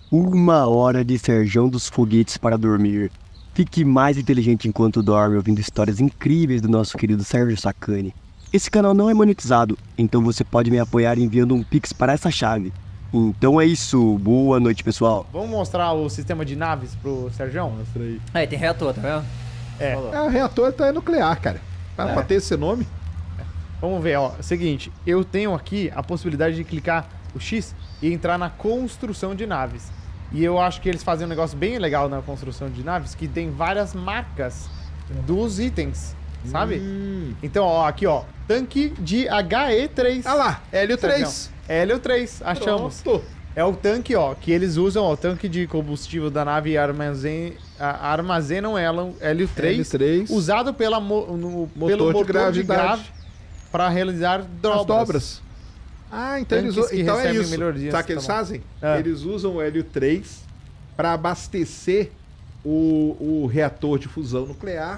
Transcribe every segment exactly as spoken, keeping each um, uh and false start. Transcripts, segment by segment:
Uma hora de Serjão dos Foguetes para dormir. Fique mais inteligente enquanto dorme ouvindo histórias incríveis do nosso querido Sérgio Sacani. Esse canal não é monetizado, então você pode me apoiar enviando um pix para essa chave. Então é isso, boa noite pessoal. Vamos mostrar o sistema de naves pro Serjão? Mostra aí. Aí, tem reator, tá vendo? É. É, o reator tá nuclear, cara. Pra, É. pra ter esse nome. Vamos ver, ó. Seguinte, eu tenho aqui a possibilidade de clicar o X e entrar na construção de naves. E eu acho que eles fazem um negócio bem legal na construção de naves, que tem várias marcas dos itens, sabe? Hum. Então, ó, aqui, ó. Tanque de H E três. Ah lá, Hélio três. Hélio três, achamos. Pronto. É o tanque, ó, que eles usam, ó, o tanque de combustível da nave armazen... a- armazenam ela, Hélio três, Hélio três. usado pela mo... no... Motor pelo de motor de gravidade. grave para realizar dobras. As dobras. Ah, então eles Tanques usam. que Então é recebem isso. melhorias, Sabe o que tá eles bom. fazem? Ah. Eles usam o Hélio três para abastecer o, o reator de fusão nuclear.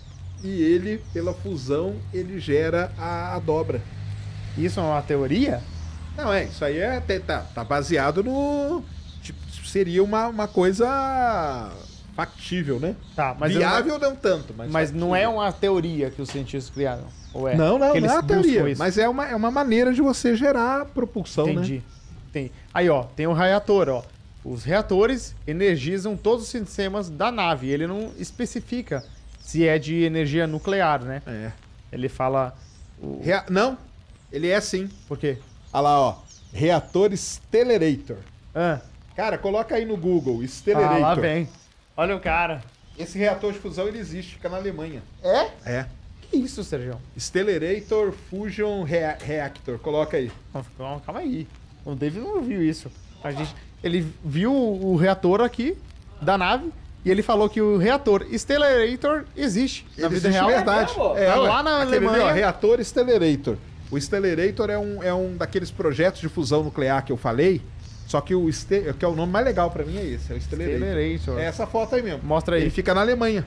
E ele, pela fusão, ele gera a, a dobra. Isso é uma teoria? Não, é, isso aí é, te- tá, tá baseado no. Tipo, seria uma, uma coisa factível, né? Tá, mas, eu Viável não tanto, mas. não, mas não é factível. uma teoria que os cientistas criaram? Ou é? Não, não, Que não eles é uma buscam teoria. isso? Mas é uma, é uma maneira de você gerar propulsão, Entendi. né? Tem. Aí, ó, tem o reator, ó. Os reatores energizam todos os sistemas da nave. Ele não especifica se é de energia nuclear, né? É. Ele fala... O... Rea- Não, ele é sim. Por quê? Olha lá, ó. Reator Stellarator. Ah, Cara, coloca aí no Google, ah, Stellarator. lá vem. Olha o cara. Esse reator de fusão ele existe, fica na Alemanha. É? É. Que isso, Sérgio? Stellarator Fusion Rea- Reactor. Coloca aí. Calma, calma aí. O David não viu isso. A gente, ele viu o reator aqui da nave e ele falou que o reator Stellarator existe na Ele vida existe real. de verdade. É, É, Tá ué. lá na Aquele ali, Alemanha. ó, reator Stellarator. O Stellarator é um, é um daqueles projetos de fusão nuclear que eu falei, só que o Ste- que é o nome mais legal pra mim é esse, é o Stellarator. Stellarator. É essa foto aí mesmo. Mostra aí. Ele fica na Alemanha.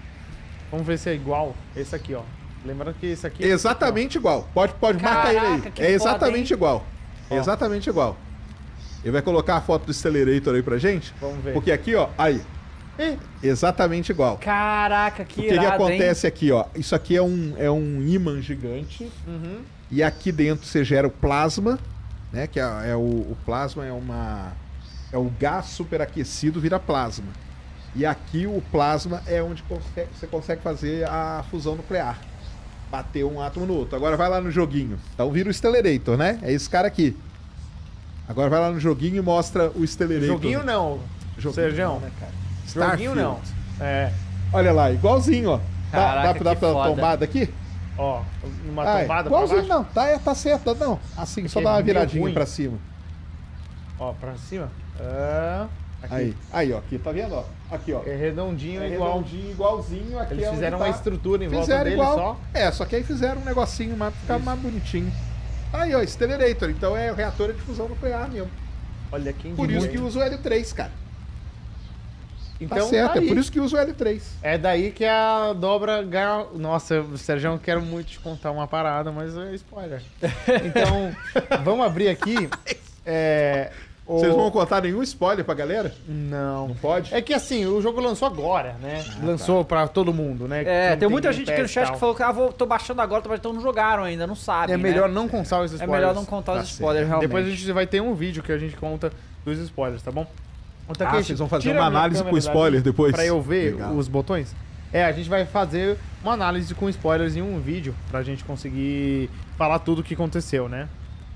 Vamos ver se é igual. Esse aqui, ó. Lembrando que esse aqui... Exatamente igual. Pode, pode marcar ele Caraca, aí. que É foda, exatamente hein? igual. Ó. Exatamente igual. Ele vai colocar a foto do Stellarator aí pra gente? Vamos ver. Porque aqui, ó, aí, Ih, exatamente igual. Caraca, que O que, que irado, acontece aqui, ó? Isso aqui é um, é um ímã gigante. uhum. E aqui dentro você gera o plasma, né? Que é, é o, o plasma é uma é o gás superaquecido vira plasma. E aqui o plasma é onde consegue- você consegue fazer a fusão nuclear, bater um átomo no outro. Agora vai lá no joguinho. Então vira o Stellarator, né? É esse cara aqui. Agora vai lá no joguinho e mostra o Stellarator. Joguinho não. Joguinho Sérgio. não, né, cara? Joguinho Starfield. não. É. Olha lá, igualzinho, ó. Dá, Caraca, dá, pra- dá que pra foda. tombada aqui? Ó, numa Ah, é. tombada pra igualzinho baixo. não, tá, é, tá certo, não. Assim, só Porque dá uma é meio viradinha ruim. pra cima. Ó, pra cima. Ah, aqui. Aí, aí, ó, aqui, tá vendo, ó? Aqui, ó. É redondinho É igual. redondinho, igualzinho. Aqui Eles é onde fizeram tá. uma estrutura em volta Fizeram dele igual. só. É, só que aí fizeram um negocinho mais, pra ficar mais bonitinho. Aí, ó, Stellarator. Então é o reator de fusão nuclear mesmo. Olha quem Por isso diria. que usa o Hélio três, cara. Então, Tá certo, tá é aí. por isso que usa o Hélio três. É daí que a dobra ganha. Nossa, Sérgio, eu quero muito te contar uma parada, mas é spoiler. Então, vamos abrir aqui. É, o- Vocês vão contar nenhum spoiler pra galera? Não. Não pode? É que assim, o jogo lançou agora, né? Ah, lançou pra todo mundo, né? É, Não tem muita Game gente aqui no Pass e chat tal. que falou que ah, vou, tô baixando agora, tô baixando, então não jogaram ainda, não sabem. É né? melhor não contar os É spoilers. melhor não contar Tá os spoilers, realmente. Depois a gente vai ter um vídeo que a gente conta dos spoilers, tá bom? Ô, Ah, vocês vão fazer tira uma a minha análise com câmera spoiler dali depois? Pra eu ver Legal. os botões? É, a gente vai fazer uma análise com spoilers em um vídeo pra gente conseguir falar tudo o que aconteceu, né?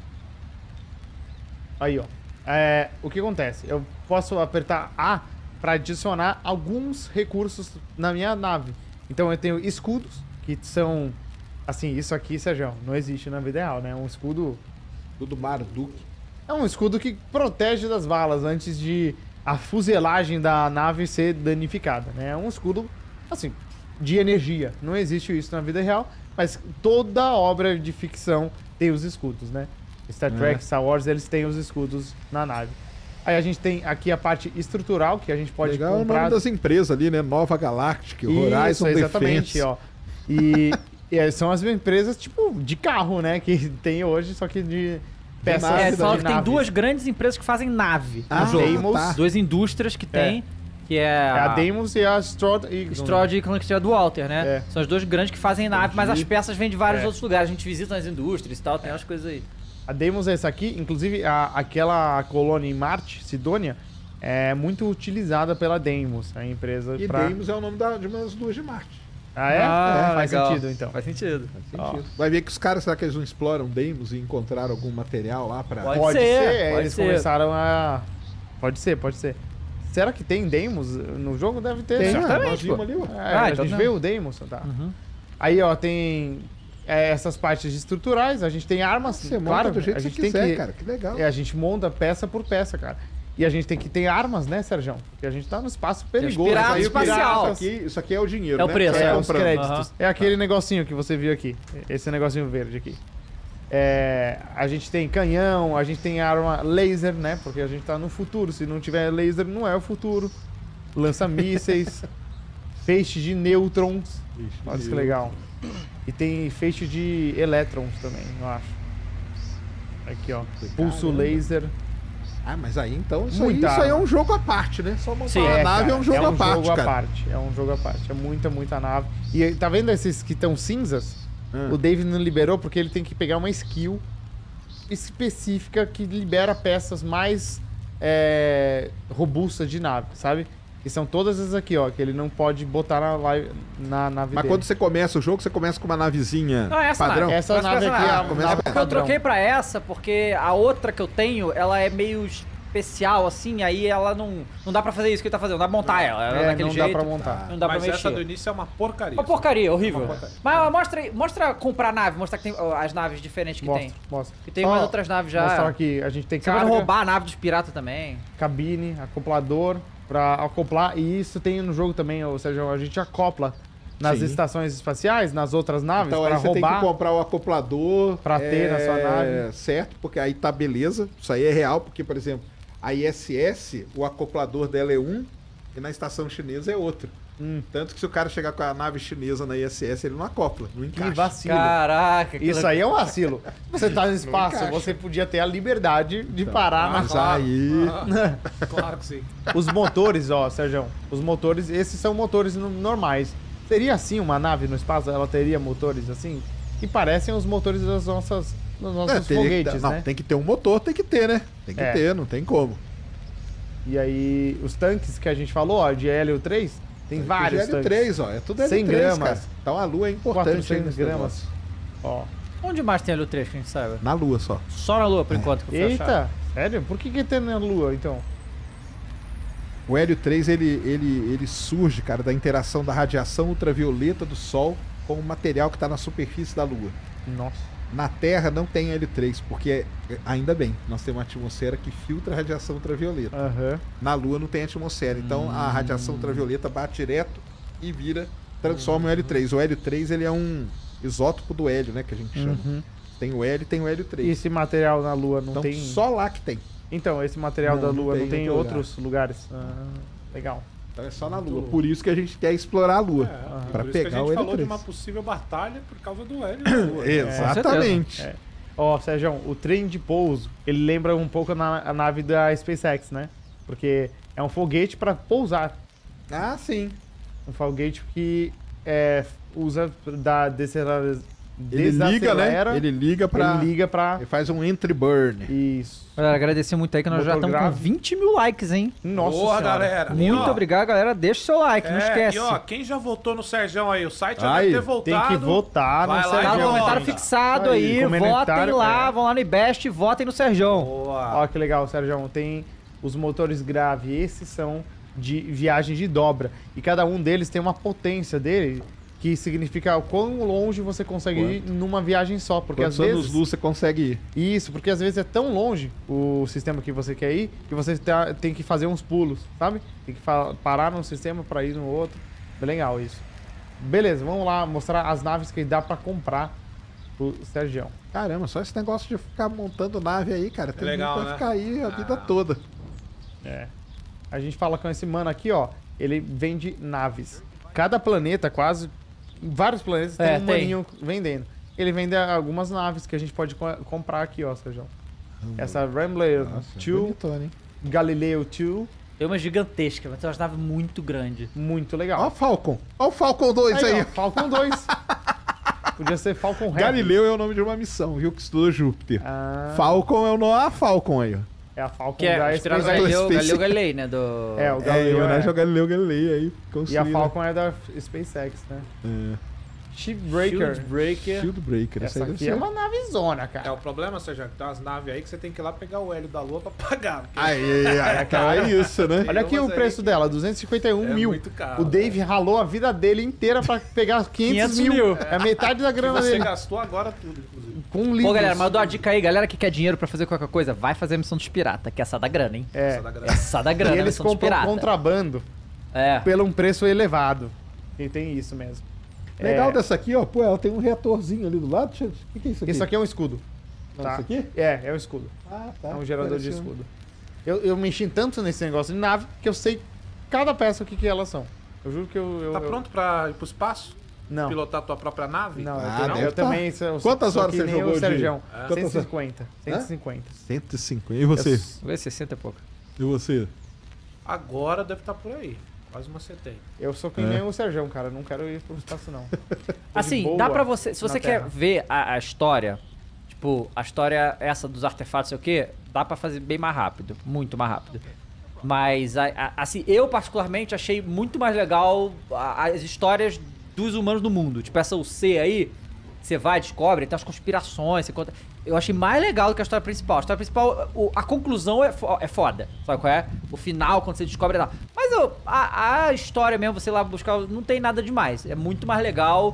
Aí, ó. É, o que acontece? Eu posso apertar A pra adicionar alguns recursos na minha nave. Então eu tenho escudos, que são... Assim, isso aqui, Sérgio, não existe na vida real, né? Um escudo... Tudo Marduk. É um escudo que protege das balas antes de a fuselagem da nave ser danificada, né? É um escudo, assim, de energia. Não existe isso na vida real, mas toda obra de ficção tem os escudos, né? Star Trek, É. Star Wars, eles têm os escudos na nave. Aí a gente tem aqui a parte estrutural, que a gente pode Legal é o comprar... nome das empresas ali, né? Nova Galactic, Horizon Isso, exatamente, Defense. ó. E, e aí são as empresas, tipo, de carro, né? Que tem hoje, só que de, peças nave, É, da- fala de que tem naves. duas grandes empresas que fazem nave Ah, no jogo. Deimos. tá. Duas indústrias que tem, que é, É a Deimos e a Strode Eagle. Strode e Clank do Walter, né? É. São as duas grandes que fazem nave, mas as peças vêm de vários É. outros lugares. A gente visita as indústrias e tal, tem umas coisas aí. A Deimos é essa aqui, inclusive a, aquela colônia em Marte, Sidônia, é muito utilizada pela Deimos, a empresa E pra... Deimos é o nome da, de umas duas de Marte. Ah, é? Ah, É, faz legal. sentido, então. Faz sentido. Faz Ó. sentido. Vai ver que os caras, será que eles não exploram Deimos e encontraram algum material lá pra... Pode Pode ser, ser, pode eles ser. começaram a... Pode ser, pode ser. Será que tem Deimos no jogo? Deve ter. Tem, né? ué, certamente, nós vimos pô. ali, ué. É, Ah, a então gente não. vê o Deimos, tá? Uhum. Aí, ó, tem é, essas partes estruturais, a gente tem armas, Você monta claro, do jeito a que gente você tem quiser, que... cara. Que legal. É, a gente monta peça por peça, cara. E a gente tem que ter armas, né, Sérgio? Porque a gente tá no espaço os perigoso. piratas aí o espacial. piratas- Isso aqui, isso aqui é o dinheiro, É o né? preço, Você É, tá os comprando. créditos. Aham. É aquele negocinho que você viu aqui. Esse negocinho verde aqui. É, a gente tem canhão, a gente tem arma laser, né? Porque a gente tá no futuro. Se não tiver laser, não é o futuro. Lança mísseis, feixe de nêutrons. Olha que legal. E tem feixe de elétrons também, eu acho. Aqui, ó. Pulso Caramba. laser. Ah, mas aí então isso, aí, Muita isso aí é arma. um jogo à parte, né? Só montar Sim, uma É, nave cara, é um jogo à parte, jogo cara. à parte. É um jogo à parte. É muita, muita nave. E aí, tá vendo esses que estão cinzas? Ah. O David não liberou porque ele tem que pegar uma skill específica que libera peças mais é, robustas de nave, sabe? Que são todas essas aqui, ó, que ele não pode botar na, live, na nave Mas dele. quando você começa o jogo, você começa com uma navezinha Não, essa padrão. nave. Essa Mas nave essa aqui é a nave. começa nave com- Eu padrão. troquei pra essa porque a outra que eu tenho, ela é meio especial, assim, aí ela não. Não dá pra fazer isso que ele tá fazendo, não dá pra montar ela. Ela é, É, daquele não jeito. dá pra montar. Não dá Mas pra essa do mexer. início é uma porcaria. Uma porcaria, horrível. Uma porcaria. Mas mostra, aí- mostra comprar nave, mostra que tem ó, as naves diferentes que Mostra, tem. mostra. Que tem Só mais outras naves já. Mostrar aqui, a gente tem Você pode carga, roubar a nave dos piratas também. cabine, acoplador pra acoplar. E isso tem no jogo também, ou seja, a gente acopla nas Sim. estações espaciais, nas outras naves, Então aí pra você tem roubar. que comprar o acoplador. Pra ter na sua nave. Certo, porque aí tá beleza. Isso aí é real, porque, por exemplo, a I S S, o acoplador dela é um e na estação chinesa é outro. Hum. Tanto que se o cara chegar com a nave chinesa na I S S, ele não acopla, não Que encaixa. vacilo. Caraca, que Isso aí é um vacilo. Você tá no espaço, encaixa. você podia ter a liberdade de parar na Mas aí... Claro que sim. Os motores, ó, Sérgio, os motores, esses são motores no- normais. Seria assim uma nave no espaço? Ela teria motores assim? Que parecem os motores das nossas, dos nossos É, teria que- foguetes, não, né? tem que ter um motor, tem que ter, né? Tem que É. ter, não tem como. E aí, os tanques que a gente falou, ó, de Hélio três, tem vários G L tanques. três, ó, é tudo cem L três, gramas. cara. Então a lua é importante. aí quatrocentos nesse gramas. negócio. Ó. Onde mais tem Hélio três que a gente saiba? Na lua só. Só na Lua, por enquanto, que eu fui achar. Eita, sério? Por que que tem na Lua, então? O Hélio três, ele, ele, ele surge, cara, da interação da radiação ultravioleta do Sol com o material que está na superfície da Lua. Nossa. Na Terra não tem Hélio três, porque, é- ainda bem, nós temos uma atmosfera que filtra a radiação ultravioleta. Aham. Na Lua não tem atmosfera, então a radiação ultravioleta bate direto e vira, transforma o Hélio três. O Hélio três, ele é um isótopo do hélio, né, que a gente chama. Uhum. Tem o hélio e tem o Hélio E três. esse material na Lua não Então tem... só lá que tem. Então, esse material Não, da não Lua tem não tem em em outro outros lugares? Ah, legal. Então é só na Lua. Por isso que a gente quer explorar a Lua. É, Pra por isso que pegar a o gente Hélio falou de três. uma possível batalha por causa do Hélio. na Lua. Exatamente. É. Ó, Sérgio, o trem de pouso, ele lembra um pouco na, a nave da SpaceX, né? Porque é um foguete para pousar. Ah, sim. Um foguete que é, usa da desacelera... Ele liga, desacelera, né? Ele liga pra. ele liga pra... Ele faz um entry burn. Isso. Galera, agradecer muito aí que nós já Motor estamos com grave. vinte mil likes, hein? Nossa Boa, senhora. galera. Muito E, ó, obrigado, galera. Deixa o seu like, não é, esquece. E ó, quem já votou no Serjão aí, o site já Aí, deve ter Tem voltado. que votar no Vai lá e Tá no Sérgio. vota. comentário gente. fixado Aí, aí, votem comentário, lá, é. vão lá no Ibest e votem no Serjão. Boa. Ó, que legal, Sérgio. Tem os motores grave. Esses são de viagem de dobra. E cada um deles tem uma potência dele, que significa o quão longe você consegue ir numa viagem só. Porque Quantos às anos vezes. luz você consegue ir? Isso, porque às vezes é tão longe o sistema que você quer ir que você tá- tem que fazer uns pulos, sabe? Tem que fa- parar num sistema para ir no outro. Bem legal isso. Beleza, vamos lá mostrar as naves que dá para comprar pro Sergião. Caramba, só esse negócio de ficar montando nave aí, cara. Tem legal, muito pra né? ficar aí a vida Ah. toda. É. A gente fala com esse mano aqui, ó. Ele vende naves. Cada planeta, quase. Vários planetas É, tem um tem. maninho vendendo. Ele vende algumas naves que a gente pode co- comprar aqui, ó, Sérgio. Essa Rambler Nossa, dois, bonitona, hein? Galileu dois, Tem uma gigantesca, mas tem umas naves muito grandes. muito Ó legal. o Falcon. Ó o Falcon dois aí. ó, Falcon dois. Podia ser Falcon Heavy. Galileu é o nome de uma missão, viu? Que estudou Júpiter. Ah, Falcon é o nome. Ah, Falcon aí, ó. é a Falcon Que é da inspirado no SpaceX. Galileu, Space- Galileu Galilei, né? Do... É, o É, em Galileu homenagem é. ao Galileu Galilei aí. E a construída. Falcon é da SpaceX, né? É. Shipbreaker. Shieldbreaker. Shield Breaker. Essa deve aqui ser. é uma navezona, É cara. o problema, Sérgio, que tem umas naves aí que você tem que ir lá pegar o hélio da lua pra pagar. porque Aí, aí, cara, é isso, né? Olha aqui umas o aí preço que dela, duzentos e cinquenta e um é mil. muito caro, O Dave ralou a vida dele inteira pra pegar quinhentos, quinhentos mil. mil. É a metade da Que grana você dele. gastou agora tudo, inclusive. Com livros. Pô, galera, mas eu dou uma dica aí, galera que quer dinheiro pra fazer qualquer coisa, vai fazer a missão dos piratas, que é essa da grana, hein? É. Essa da grana. Essa da grana, E a eles missão dos compram piratas. contrabando É. pelo um preço elevado. E tem isso mesmo. Legal É, dessa aqui, ó. Pô, ela tem um reatorzinho ali do lado. Deixa eu- O que, que é isso aqui? Isso aqui é um escudo. Não, Tá? isso aqui? É, é um escudo. Ah, tá. É um gerador de Pareceu. escudo. Eu, eu mexi tanto nesse negócio de nave que eu sei cada peça o que, que elas são. Eu juro que eu. eu Tá eu- pronto pra ir pro espaço? Não. Pilotar tua própria nave? Não, eu, Ah, também- deve eu tá. também. sou- Quantas sou horas que você nem jogou o de- Sergião. É. cento e cinquenta. cento e cinquenta. cento e cinquenta. E você? Eu, Vê sessenta e pouco. E você? Agora deve estar por aí. Quase uma setenta. eu sou que É. nem o Sergião, cara. Eu não quero ir pro espaço, não. Tô de Assim, boa dá pra você. Se na você quer Terra. ver a, a história, tipo, a história essa dos artefatos, sei o quê, dá pra fazer bem mais rápido. Muito mais rápido. Mas, a- a- assim, eu particularmente achei muito mais legal a- as histórias dos humanos do mundo. Tipo, essa U C aí, você vai, descobre, tem as conspirações, você conta. Eu achei mais legal do que a história principal. A história principal, o- a conclusão é, fo- é foda. Sabe qual é? O final, quando você descobre, é lá. Mas eu- a, a história mesmo, você lá buscar, não tem nada demais. É muito mais legal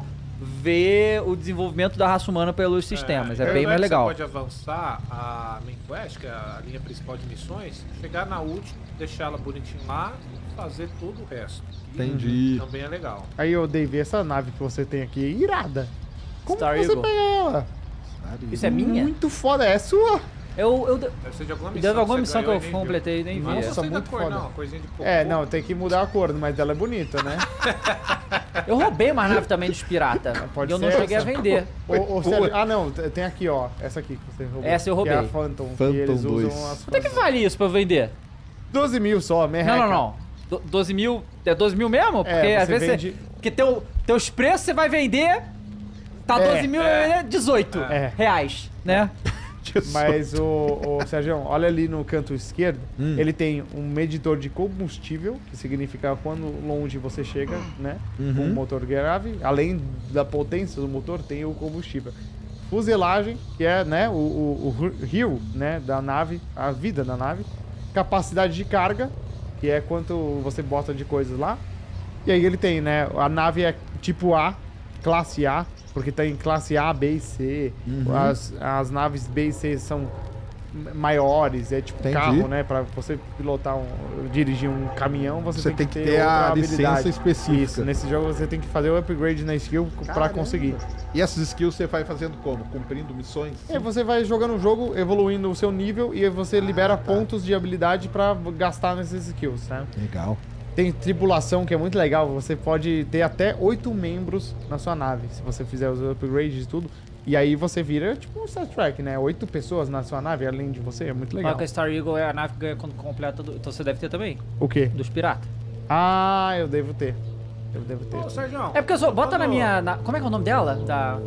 ver o desenvolvimento da raça humana pelos sistemas. É, tanto bem que mais legal. Você pode avançar a main quest, que é a linha principal de missões, chegar na última, deixar ela bonitinho lá e fazer todo o resto. E Entendi. Também é legal. Aí, ô, Dave, essa nave que você tem aqui é irada. Como Star que você Eagle. pega ela? Isso é minha? Muito foda. É sua? Eu, eu, Deve ser de alguma missão. deve alguma você missão que ganhou eu e nem viu. completei e nem vi. Não, é. não sei da muito cor, foda. não. Uma coisinha de pouco. É, não, tem que mudar a cor, mas ela é bonita, né? Eu roubei uma nave também dos piratas. Pode e eu não ser cheguei essa. a vender. Ô, ô, Sérgio, ah, não, t- tem aqui, ó. Essa aqui que você roubou. Essa eu Que é a roubei. Phantom. Phantom que eles dois. usam as Quanto é que Phantom. vale isso pra eu vender? doze mil só, merreca. Não, não, não. Do- doze mil. É doze mil mesmo? Porque É, às você vezes vende- você. Porque teu, teus preços você vai vender. Tá É, doze mil, é dezoito É. reais, né? Mas o, o Sérgio, olha ali no canto esquerdo, Hum. ele tem um medidor de combustível, que significa quando longe você chega, né? Uhum. Com o motor grave. Além da potência do motor, tem o combustível. Fuselagem, que é, né, o, o, o rio, né, da nave, a vida da nave. Capacidade de carga, que é quanto você bota de coisas lá. E aí ele tem, né, a nave é tipo A, classe A, porque tem classe A, B e C. Uhum. As, as naves B e C são m- maiores, é tipo Entendi. carro, né? Pra você pilotar, um, dirigir um caminhão, você, Você tem, tem que ter outra a habilidade. licença específica. Isso, nesse jogo você tem que fazer o upgrade na skill pra Caramba. conseguir. E essas skills você vai fazendo como? Cumprindo missões? E aí você vai jogando o jogo, evoluindo o seu nível e aí você libera tá. pontos de habilidade pra gastar nesses skills, né? Legal. Tem tripulação, que é muito legal. Você pode ter até oito membros na sua nave, se você fizer os upgrades e tudo. E aí você vira tipo um Star Trek, né? Oito pessoas na sua nave, além de você. É muito legal. Legal. A Star Eagle é a nave que ganha quando completa. Do... Então você deve ter também. O quê? Dos piratas. Ah, eu devo ter. Eu devo ter. Ô, Sérgio, É porque eu sou. Bota na quando- minha. na- Como é que é o nome dela? Da.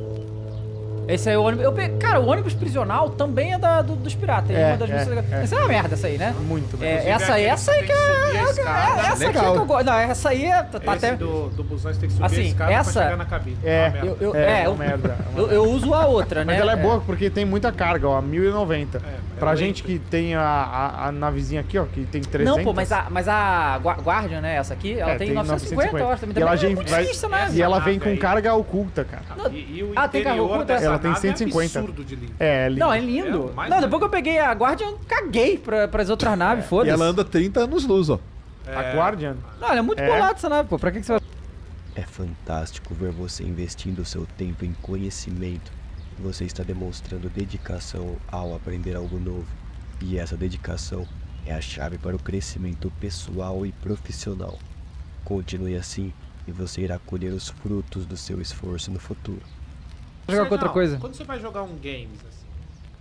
Esse aí é o ônibus. Eu pe... Cara, o ônibus prisional também é da, do- dos piratas. É, uma das é, missões- é. Essa é uma merda, essa aí, né? Muito, É, muito. essa aí, essa aí que é. Subir a é- escada. é- essa aqui é Legal. que eu gosto. Não, essa aí é. Tá Esse até. do, do busão você tem que subir Assim, a escada essa- pra chegar na cabine. É, Uma merda. Eu, eu, É, é, uma eu, merda, é uma eu, eu uso a outra, né? Mas ela é É. boa porque tem muita carga, ó, mil e noventa. É, é Pra lento. gente que tem a, a, a navezinha aqui, ó, que tem trezentos. Não, pô, mas a, mas a Gua- Guardian, né? Essa aqui, ela É, tem, tem novecentos e cinquenta, eu acho. Também, E ela também já é muito vai- difícil, né? E ela Essa vem nave com aí. carga oculta, cara. E, e o Ah, tem carro interior oculto? dessa Ela tem nave cento e cinquenta. é absurdo de lindo. É, lindo. Não, é lindo. É, mais não, ou depois que eu peguei a Guardian, eu caguei pra, pras outras naves, E foda-se. ela anda trinta anos luz, ó. A Guardian. Não, ela é muito É. bolada essa nave, pô. Pra que, que você vai... É fantástico ver você investindo seu tempo em conhecimento. Você está demonstrando dedicação ao aprender algo novo. E essa dedicação é a chave para o crescimento pessoal e profissional. Continue assim e você irá colher os frutos do seu esforço no futuro. jogar com outra Sérgio, coisa? Quando você vai jogar um games, assim,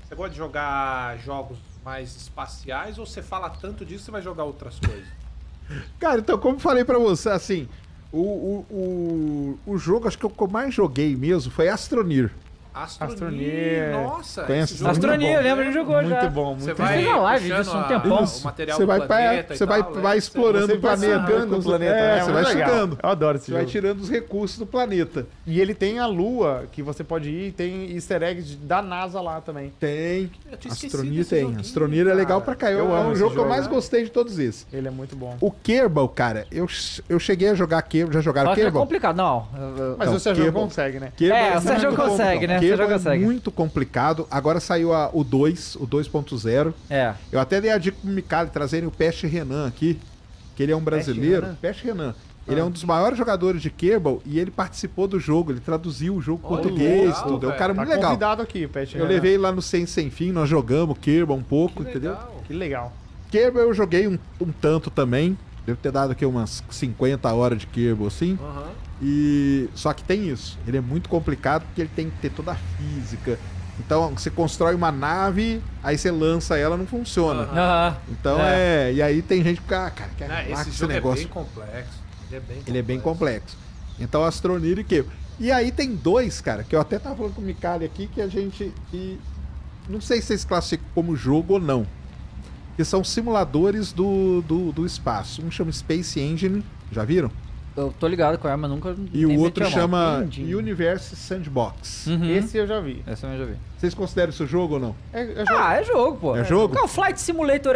Você gosta de jogar jogos mais espaciais ou você fala tanto disso que você vai jogar outras coisas? Cara, então, como eu falei pra você, assim, o, o, o, o jogo, acho que o que eu mais joguei mesmo foi Astroneer. Astroneer. Astroneer. Nossa, Conhece esse jogo é Astroneer, muito bom. lembra? Ele jogou Muito já. bom, Você muito vai fez uma live puxando disso um a- tempão. o material Você do vai, pra, planeta e você vai, tal, vai é. explorando Você o vai planeta. sugando o planeta, É, né? você É vai muito legal. sugando. Eu adoro esse Você vai jogo. tirando os recursos do planeta. E ele tem a lua que você pode ir, tem easter eggs da NASA lá também. Tem. Eu tinha esquecido Astroneer desse tem. joguinho, Astroneer é legal cara. pra cá. Eu, Eu é amo um esse jogo que eu jogo, mais né? gostei de todos esses. Ele é muito bom. O Kerbal, cara, eu, eu cheguei a jogar Kerbal. Já jogaram Só que é Kerbal? complicado. Não. eu- eu- Mas Não, o Sérgio Kerbal- consegue, né? Kerbal É, o Sérgio muito consegue, né? O Kerbal Sérgio é consegue. muito complicado. Agora saiu a- o dois, o dois ponto zero. É. Eu até dei a dica pro Micali trazerem o Peste Renan aqui, que ele é um brasileiro. Renan? Peste Renan. Ele é um dos maiores jogadores de Kerbal e ele participou do jogo, ele traduziu o jogo em Olha, português, legal, tudo. É um velho. cara Tá muito legal. convidado aqui, Pet. Eu levei lá no Sem Sem Fim, nós jogamos Kerbal um pouco, Que entendeu? legal. Que legal. Kerbal eu joguei um, um tanto também. Devo ter dado aqui umas cinquenta horas de Kerbal, assim. Aham. E só que tem isso. Ele é muito complicado porque ele tem que ter toda a física. Então você constrói uma nave, aí você lança ela, não funciona. Aham. Aham. Então é. E aí tem gente que fica, ah, cara, quer Né, acabar com esse esse jogo é negócio. bem complexo. Ele é bem complexo. Ele é bem complexo. Então Astroneer e Kerbal. E aí tem dois, cara, que eu até tava falando com o Micali aqui, que a gente. Que, não sei se vocês classificam como jogo ou não. Que são simuladores do, do, do espaço. Um chama Space Engine, já viram? Eu tô ligado com a arma, nunca. E o nem outro meti a mão. chama Engine. Universe Sandbox. Uhum. Esse eu já vi. Essa eu já vi. Vocês consideram isso jogo ou não? É, é jogo. Ah, é jogo, pô. É jogo? Não, Flight Simulator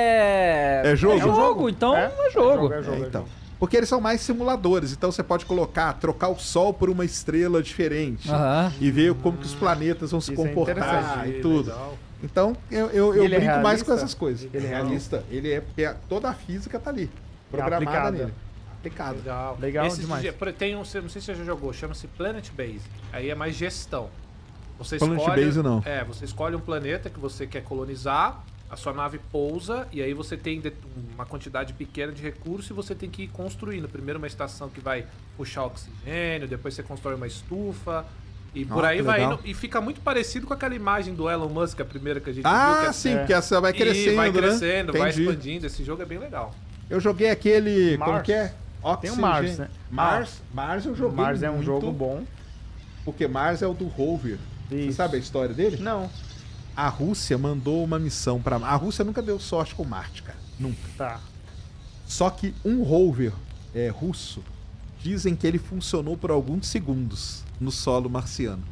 é. É jogo? É jogo, então é, jogo. É jogo, É, é então. jogo. Porque eles são mais simuladores, então você pode colocar, trocar o Sol por uma estrela diferente Aham. e ver como que os planetas vão se Isso é comportar interessante. e tudo. Legal. Então eu, eu, eu Ele é brinco mais realista? com essas coisas. Ele é realista. Ele é porque a- toda a física tá ali, programada aplicada. nele. Aplicada. Legal. Legal Esses demais. de- por- tem um, não sei se você já jogou, chama-se Planet Base. Aí é mais gestão. Você Planet escolhe, Base não. É, você escolhe um planeta que você quer colonizar, a sua nave pousa e aí você tem de- uma quantidade pequena de recursos e você tem que ir construindo. Primeiro uma estação que vai puxar oxigênio, depois você constrói uma estufa e por Ah, aí que vai legal. indo. E fica muito parecido com aquela imagem do Elon Musk, a primeira que a gente viu. Ah, que é- sim, É. porque essa vai E crescendo, vai né? crescendo, vai Entendi. expandindo. Esse jogo é bem legal. Eu joguei aquele, como Mars. que é? Tem Oxygen. o Mars, né? Mars, Mars eu joguei Mars é um muito, jogo bom. porque Mars é o do rover. Você Isso. sabe a história dele? Não. A Rússia mandou uma missão pra. A Rússia nunca deu sorte com Marte, cara. Nunca. Tá. Só que um rover é, russo, dizem que ele funcionou por alguns segundos no solo marciano.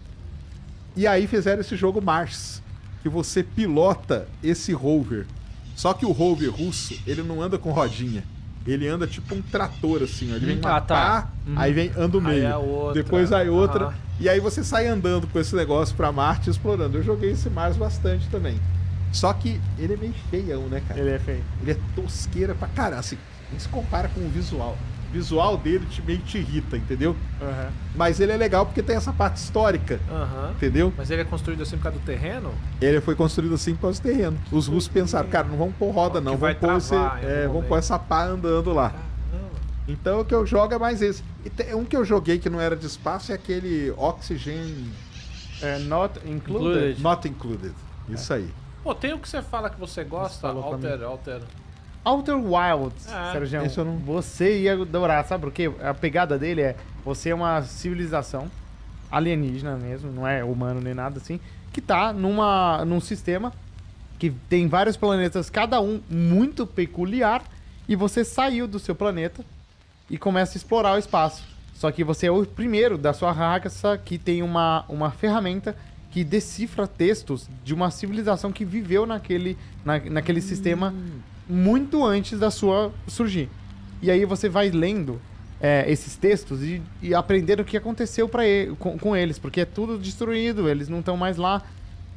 E aí fizeram esse jogo Mars, que você pilota esse rover. Só que o rover russo, ele não anda com rodinha. Ele anda tipo um trator, assim, ó. Ele vem Hum, ah, matar, tá. Uhum. aí vem anda o Aí meio. a outra. Depois aí outra. Aham. E aí você sai andando com esse negócio pra Marte explorando. Eu joguei esse Mars bastante também. Só que ele é meio feião, né, cara? Ele é feio. Ele é tosqueira pra caralho. Assim, nem se compara com o visual. O visual dele te, meio te irrita, entendeu? Aham. Mas ele é legal porque tem essa parte histórica, Aham. entendeu? Mas ele é construído assim por causa do terreno? Ele foi construído assim por causa do terreno. Os russos pensaram, cara, não vamos pôr roda, não. Que vai Vamos pôr, esse, travar em algum é, vamos momento. pôr essa pá andando lá. Caramba. Então o que eu jogo é mais esse. E tem um que eu joguei que não era de espaço é aquele Oxygen É not included. Included. Not Included. Isso aí. Pô, tem o que você fala que você gosta, falou pra Alter, Alter. Outer Wilds, Ah, Sérgio. esse eu não- Você ia adorar, sabe por quê? A pegada dele é você é uma civilização alienígena mesmo, não é humano nem nada assim, que tá numa, num sistema que tem vários planetas, cada um muito peculiar, e você saiu do seu planeta e começa a explorar o espaço. Só que você é o primeiro da sua raça que tem uma, uma ferramenta que decifra textos de uma civilização que viveu naquele, na, naquele sistema muito antes da sua surgir. E aí você vai lendo é, esses textos e, e aprendendo o que aconteceu para ele, com, com eles, porque é tudo destruído, eles não estão mais lá.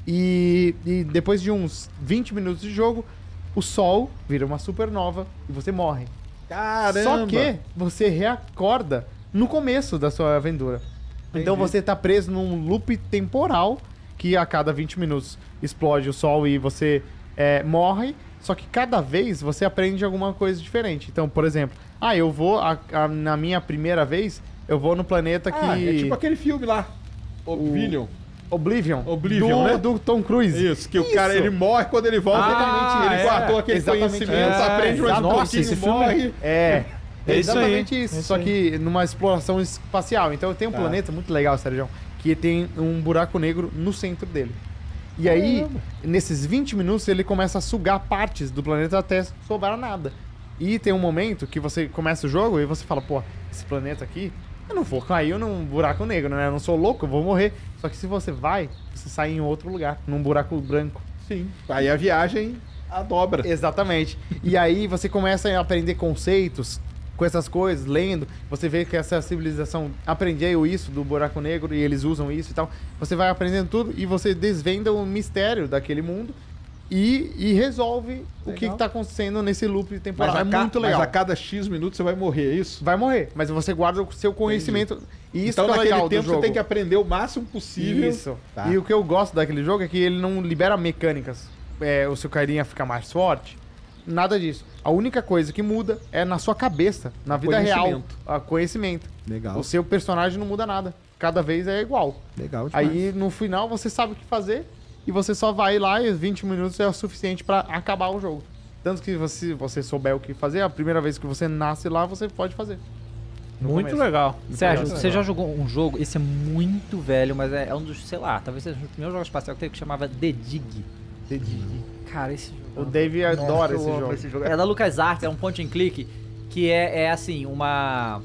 E, e depois de uns vinte minutos de jogo, o Sol vira uma supernova e você morre. Caramba! Só que você reacorda no começo da sua aventura. Então Entendi. você tá preso num loop temporal que a cada vinte minutos explode o sol e você é, morre. Só que cada vez você aprende alguma coisa diferente. Então, por exemplo, ah, eu vou, a- a- na minha primeira vez, eu vou no planeta que... Ah, é tipo aquele filme lá. Oblivion. Oblivion. Oblivion, do, né? do Tom Cruise. Isso, que o cara, ele morre, quando ele volta, Ah, ele, ele é. guardou aquele Exatamente conhecimento, isso. aprende mais um Nossa, pouquinho, esse filme morre. É. É É isso aí, exatamente isso. é isso só aí. que numa exploração espacial. Então tem um Tá. planeta muito legal, Sérgio, que tem um buraco negro no centro dele. E aí, nesses vinte minutos, ele começa a sugar partes do planeta até sobrar nada. E tem um momento que você começa o jogo e você fala, pô, esse planeta aqui, eu não vou cair num buraco negro, né? Eu não sou louco, eu vou morrer. Só que se você vai, você sai em outro lugar, num buraco branco. Sim. Aí a viagem a dobra. Exatamente. E aí você começa a aprender conceitos com essas coisas, lendo. Você vê que essa civilização aprendeu isso do buraco negro e eles usam isso e tal. Você vai aprendendo tudo e você desvenda o mistério daquele mundo e, e resolve o que Legal. está acontecendo nesse loop Mas temporal. a, É ca- muito legal. mas a cada X minutos você vai morrer, é isso? Vai morrer, mas você guarda o seu conhecimento. E isso então que é naquele legal do tempo jogo. você tem que aprender o máximo possível. Isso. Tá. E o que eu gosto daquele jogo é que ele não libera mecânicas. É, o seu carinha fica mais forte. Nada disso. A única coisa que muda é na sua cabeça, na vida real. Conhecimento. A conhecimento. Legal. O seu personagem não muda nada. Cada vez é igual. Legal demais. Aí no final você sabe o que fazer e você só vai lá e vinte minutos é o suficiente pra acabar o jogo. Tanto que se você souber o que fazer, a primeira vez que você nasce lá, você pode fazer. No Muito começo. legal. Sérgio, legal. você já jogou um jogo, esse é muito velho, mas é, é um dos, sei lá, talvez seja um dos primeiros jogos espaciais que teve, que chamava The Dig. The Dig. Cara, esse O jogo... Dave adora esse eu amo jogo. esse jogo. É da LucasArts, é um point and click, que é, é assim, uma...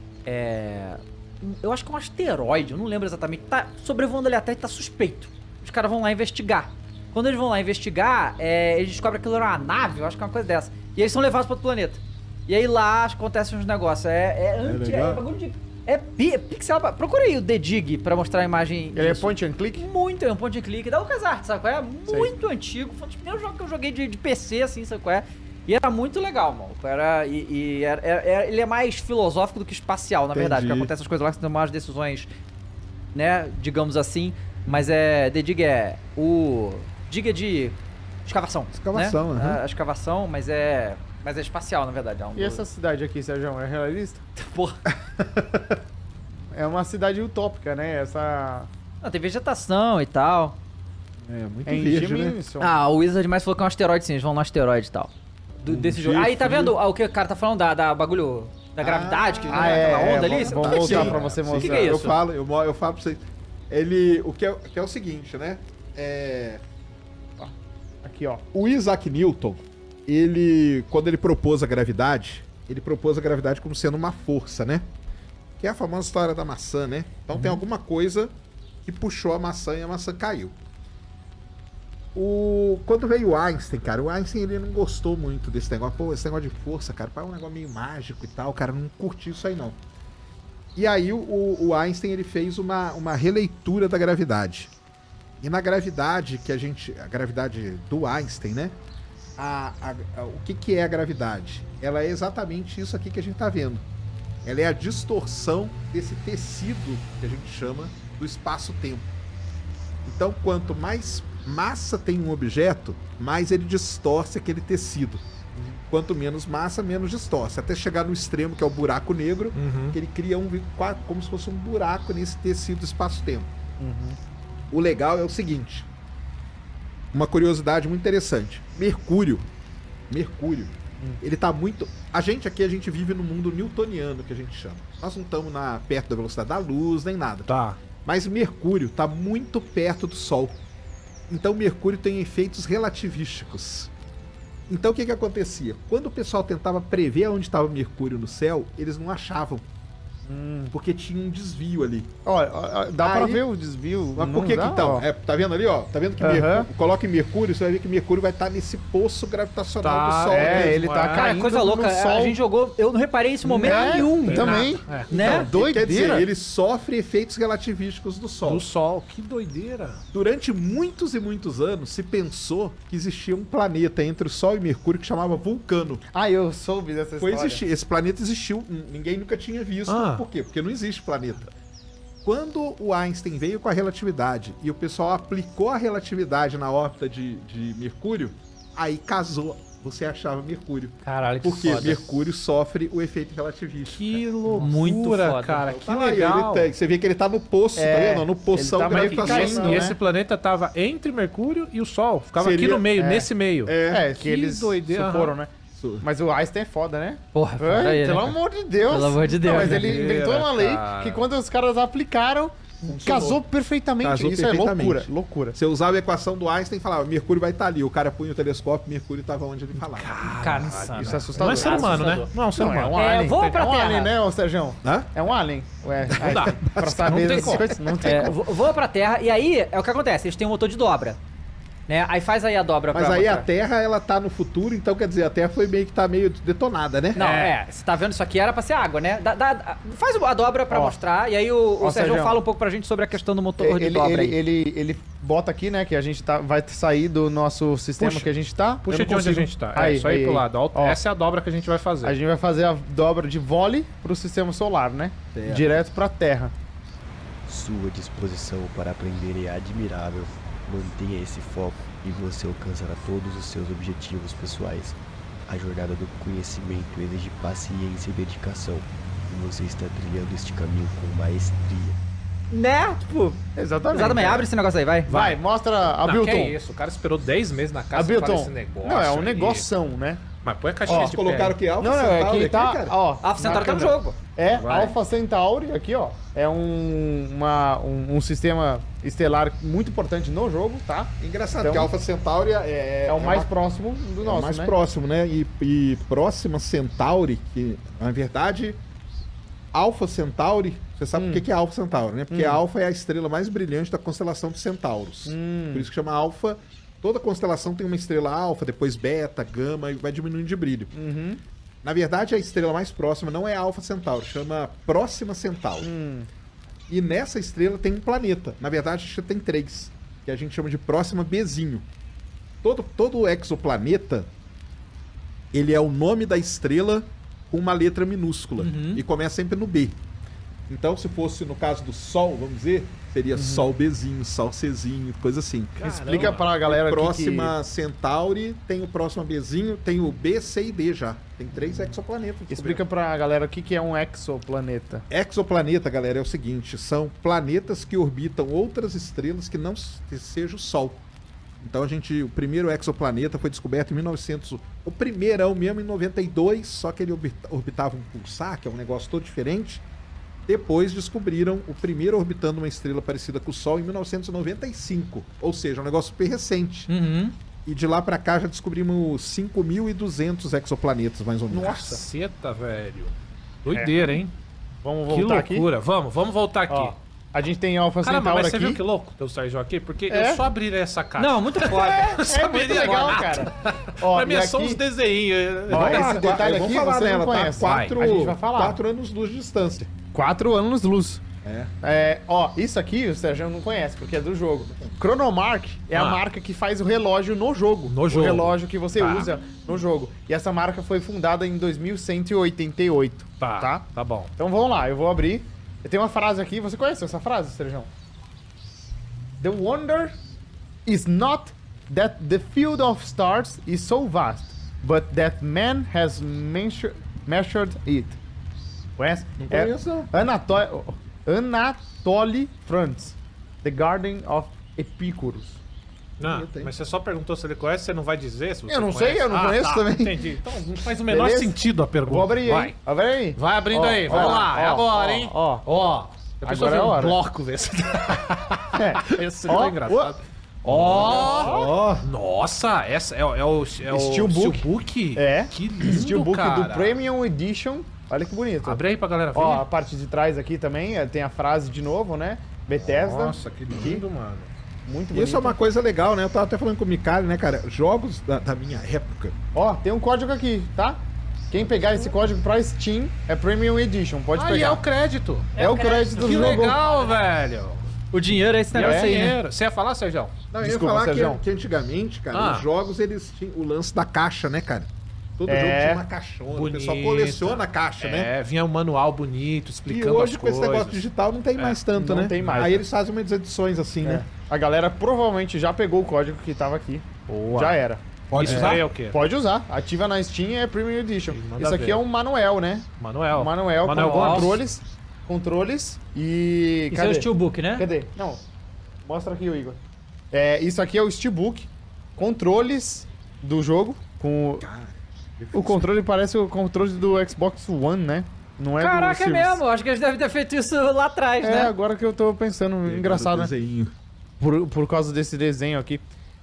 É... um- Eu acho que é um asteroide, eu não lembro exatamente. Tá sobrevoando ali até e tá suspeito. Os caras vão lá investigar. Quando eles vão lá investigar, é, eles descobrem que aquilo era uma nave, eu acho que é uma coisa dessa. E eles são levados para outro planeta. E aí lá acontecem uns negócios. É, é, anti, é, legal? bagulho de. É, pi- é pixel. Procura aí o The Dig pra mostrar a imagem. Ele é disso. point and click? Muito, é um point and click da LucasArts, sabe qual é? Muito antigo. Foi um dos primeiros jogos que eu joguei de, de P C, assim, sabe qual é? E era muito legal, mano. Era, e e era, era- era- ele é mais filosófico do que espacial, na verdade. Entendi. Porque acontece as coisas lá que você toma umas decisões, né, digamos assim. Mas é. The Dig é. O. Dig é de escavação. Escavação, né? aham. A escavação, mas é. Mas é espacial, na verdade. É um E essa cidade aqui, Sérgio, é realista? Porra. É uma cidade utópica, né? Essa. Não, tem vegetação e tal. É, muito É em verde, né? Gemini. Ah, o Wizard mais falou que é um asteroide, sim. Eles vão no asteroide e tal. Do- desse jogo. dia Aí, tá frio. vendo ah, o que o cara tá falando da, da bagulho da gravidade, que Ah, né, é, aquela é, onda ali? vamos- Você vamos tá voltar aqui. pra você O que, mostrar. que é Eu isso? falo, eu, mo- eu falo pra vocês. Ele. O que é, que é o seguinte, né? É, Aqui, ó. o Isaac Newton, ele. Quando ele propôs a gravidade, ele propôs a gravidade como sendo uma força, né? Que é a famosa história da maçã, né? Então tem alguma coisa que puxou a maçã e a maçã caiu. O... Quando veio o Einstein, cara, o Einstein ele não gostou muito desse negócio. Pô, esse negócio de força, cara, pá, é um negócio meio mágico e tal. O cara não curtiu isso aí, não. E aí o, o Einstein ele fez uma, uma releitura da gravidade. E na gravidade que a gente... A gravidade do Einstein, né? A, a- a- o que, que é a gravidade? Ela é exatamente isso aqui que a gente tá vendo. Ela é a distorção desse tecido que a gente chama do espaço-tempo. Então, quanto mais massa tem um objeto, mais ele distorce aquele tecido. Quanto menos massa, menos distorce. Até chegar no extremo, que é o buraco negro, Uhum. que ele cria um, qua- como se fosse um buraco nesse tecido do espaço-tempo. Uhum. O legal é o seguinte, uma curiosidade muito interessante. Mercúrio, Mercúrio, ele tá muito... A gente aqui, a gente vive no mundo newtoniano, que a gente chama. Nós não estamos na, perto da velocidade da luz, nem nada. Tá. Mas Mercúrio tá muito perto do Sol. Então Mercúrio tem efeitos relativísticos. Então o que que acontecia? Quando o pessoal tentava prever onde estava Mercúrio no céu, eles não achavam. Porque tinha um desvio ali. Ó, ó, ó, dá pra Aí- ver o desvio. Mas não por que dá, que então? ó? É, tá vendo ali, ó? Tá vendo que Aham. Mercúrio, coloca em Mercúrio, você vai ver que Mercúrio vai estar nesse poço gravitacional Tá, do Sol. É, mesmo. ele tá é. Cara, caindo coisa louca. no sol. A gente jogou. Eu não reparei isso em momento É, nenhum. também. É. Né? Então, Doideira. quer dizer, ele sofre efeitos relativísticos do Sol. Do Sol. Que doideira. Durante muitos e muitos anos, se pensou que existia um planeta entre o Sol e Mercúrio que chamava Vulcano. Ah, eu soube dessa Foi história. existir. Esse planeta existiu, n- ninguém nunca tinha visto. Ah. Por quê? Porque não existe planeta. Quando o Einstein veio com a relatividade e o pessoal aplicou a relatividade na órbita de, de Mercúrio, aí casou você achava Mercúrio. Caralho, que Porque foda. Mercúrio sofre o efeito relativista. Que loucura, Muito foda. cara. Que Tá lá, e legal. ele tá- você vê que ele tá no poço, É, tá vendo? No poção ele tá meio que gravitacional. caindo, E né? esse planeta tava entre Mercúrio e o Sol. Ficava Seria- aqui no meio, é. nesse meio. É, que, Que eles doideira, foram, aham. né? Mas o Einstein é foda, né? Porra, É, foda aí, né, pelo cara? amor de Deus. Pelo amor de Deus, Não, mas né? ele inventou uma lei Cara. que quando os caras aplicaram, casou perfeitamente. Casou Isso perfeitamente. é loucura, loucura. Você usava a equação do Einstein e falava, Mercúrio vai estar ali. O cara punha o telescópio, Mercúrio tava onde ele falava. Cara, Isso é Não assustador. é ser humano, né? Assustador. Não é um ser Não, é humano. um É, alien. voa é pra um Terra. alien, né, ô Sérgio? Hã? É um alien. Ué, Não dá. pra saber Não tem dessas como. coisas, não tem É, como. vo- voa pra Terra e aí é o que acontece, eles têm um motor de dobra. Né? Aí faz aí a dobra Mas pra aí a mostrar. Terra, ela tá no futuro, então quer dizer, a Terra foi meio que tá meio detonada, né? Não, É. é. Você tá vendo isso aqui era pra ser água, né? Dá- dá- faz a dobra pra Ó. mostrar e aí o, o Ó, Sérgio Sérgio. fala um pouco pra gente sobre a questão do motor de Ele, dobra ele, aí. ele, ele bota aqui, né, que a gente tá, vai sair do nosso sistema Puxa. que a gente tá. Eu Puxa não de onde a consigo- gente tá. Aí, é isso aí, aí, pro aí. lado. Ó, Ó. Essa é a dobra que a gente vai fazer. A gente vai fazer a dobra de vôlei pro sistema solar, né? Terra. Direto pra Terra. Sua disposição para aprender é admirável. Mantenha esse foco e você alcançará todos os seus objetivos pessoais. A jornada do conhecimento exige paciência e dedicação. E você está trilhando este caminho com maestria. Né? Tipo, Exatamente. exatamente. Abre esse negócio aí, vai. Vai, mostra a Não, Bilton. que é isso? O cara esperou dez meses na A casa pra fazer Bilton. esse negócio. Não, é um aí. negoção, né? Mas põe a caixinha Ó, de Colocaram pé. que Alpha Não, não, é Centauri que tá, cara? ó. Alpha Centauri na tá no câmera. jogo. É, Vai. Alpha Centauri, aqui, ó. É um, uma, um, um sistema estelar muito importante no jogo, tá? Engraçado, Então, que Alpha Centauri é, É o mais uma- próximo do é nosso, o mais né? próximo, né? E, e próxima Centauri, que na verdade, Alpha Centauri, você sabe Hum. por que que é Alpha Centauri, né? Porque Hum. a Alpha é a estrela mais brilhante da constelação de Centauros. Hum. Por isso que chama Alpha. Toda constelação tem uma estrela alfa, depois beta, gama e vai diminuindo de brilho. Uhum. Na verdade, a estrela mais próxima não é Alpha Centauri, chama Próxima Centauri. Hum. E nessa estrela tem um planeta. Na verdade, acho que tem três, que a gente chama de Próxima Bzinho. Todo, todo exoplaneta, ele é o nome da estrela com uma letra minúscula. Uhum. E começa sempre no B. Então, se fosse no caso do Sol, vamos dizer, seria Uhum. Sol Bzinho, Sol Czinho, coisa assim. Explica pra galera E aqui próxima Centauri, tem o próximo Bzinho, tem o B, C e D já. Tem três exoplanetas. que... Explica pra galera o que, que é um exoplaneta. Exoplaneta, galera, é o seguinte: são planetas que orbitam outras estrelas que não s- que seja o Sol. Então a gente, o primeiro exoplaneta foi descoberto em mil e novecentos, o primeirão mesmo em noventa e dois, só que ele orbita- orbitava um pulsar, que é um negócio todo diferente. Depois descobriram o primeiro orbitando uma estrela parecida com o Sol em mil novecentos e noventa e cinco, ou seja, um negócio super recente. Uhum. E de lá pra cá já descobrimos cinco mil e duzentos exoplanetas, mais ou menos. Caceta, velho. Doideira, hein? Vamos Que voltar aqui. loucura. Vamos, vamos voltar aqui. Ó, a gente tem Alpha Caramba, Centauri mas você aqui. viu que louco teu Sérgio aqui? Porque É? eu só abri essa caixa. Não, muito foda. É muito saberia legal, nada. cara. Ó, Pra mim e é só aqui- uns desenhinhos. Ó, Vamos esse lá, detalhe vamos aqui falar você nela, não tá? conhece. Quatro, A gente vai falar. quatro anos luz de distância. Quatro anos luz. É. É, ó, isso aqui o Sérgio não conhece, porque é do jogo. Chronomark é a Ah. marca que faz o relógio no jogo. No o jogo. relógio que você Tá. usa no jogo. E essa marca foi fundada em dois mil cento e oitenta e oito. Tá, Tá? tá bom. Então vamos lá, eu vou abrir. Eu tenho uma frase aqui, você conhece essa frase, Sérgio? The wonder is not that the field of stars is so vast, but that man has measure, measured it. Conhece? Não É conheço, não. Anato Anatoly France, The Garden of Epicurus. Não, Bonito, hein? mas você só perguntou se ele conhece, você não vai dizer se você Eu não conhece. sei, eu não Ah, conheço tá, também. Entendi. Então não faz o menor Beleza? sentido a pergunta. Vou abrir, vai. hein? Abre aí. Vai abrindo Ó, aí, ó, vamos lá, é ó, agora, ó, hein? ó. Ó, a pessoa Agora é vê a um hora. bloco desse. É. Esse Ó, é engraçado. Ó, nossa, essa é, o- é o, é o Steelbook. Steelbook? É. Que lindo, Steelbook cara. do Premium Edition. Olha que bonito. Abre aí pra galera ver. Ó, a parte de trás aqui também eh, tem a frase de novo, né? Bethesda. Nossa, que lindo, mano. Muito bonito. Isso é uma coisa legal, né? Eu tava até falando com o Mikali, né, cara? Jogos da, da minha época. Ó, tem um código aqui, tá? Quem pegar esse código pra Steam é Premium Edition. Pode Aí pegar. é o crédito. É o crédito do Que jogo. legal, velho. O dinheiro é esse E é negócio aí, né? dinheiro. Você ia falar, Sérgio? Não, Desculpa, eu ia falar Sérgio. que, que antigamente, cara, Ah. os jogos, eles tinham o lance da caixa, né, cara? Todo É. jogo tinha uma caixona. O pessoal Bonita. coleciona a caixa, né? É, vinha um manual bonito, E explicando hoje, as com esse coisas. negócio digital, não tem mais tanto, não né? tem mais, Aí né? eles fazem umas edições assim, É. né? A galera provavelmente já pegou o código que tava aqui. Boa. Já era. Pode Isso usar? aí é o quê? Pode usar. Ativa na Steam, é Premium Edition. Manda Isso aqui ver. é um manual, né? Manuel. Um manual, Manuel com Gomes. controles. Controles e... Isso é o Steelbook, né? Cadê? Não. Mostra aqui, o Igor. É, isso aqui é o Steelbook. Controles do jogo. Com... O controle parece o controle do Xbox One, né? Não é Caraca, do é Series. mesmo. Acho que eles devem ter feito isso lá atrás, É, né? agora que eu tô pensando. Engraçado, né? Desenho. Por, por causa desse desenho aqui.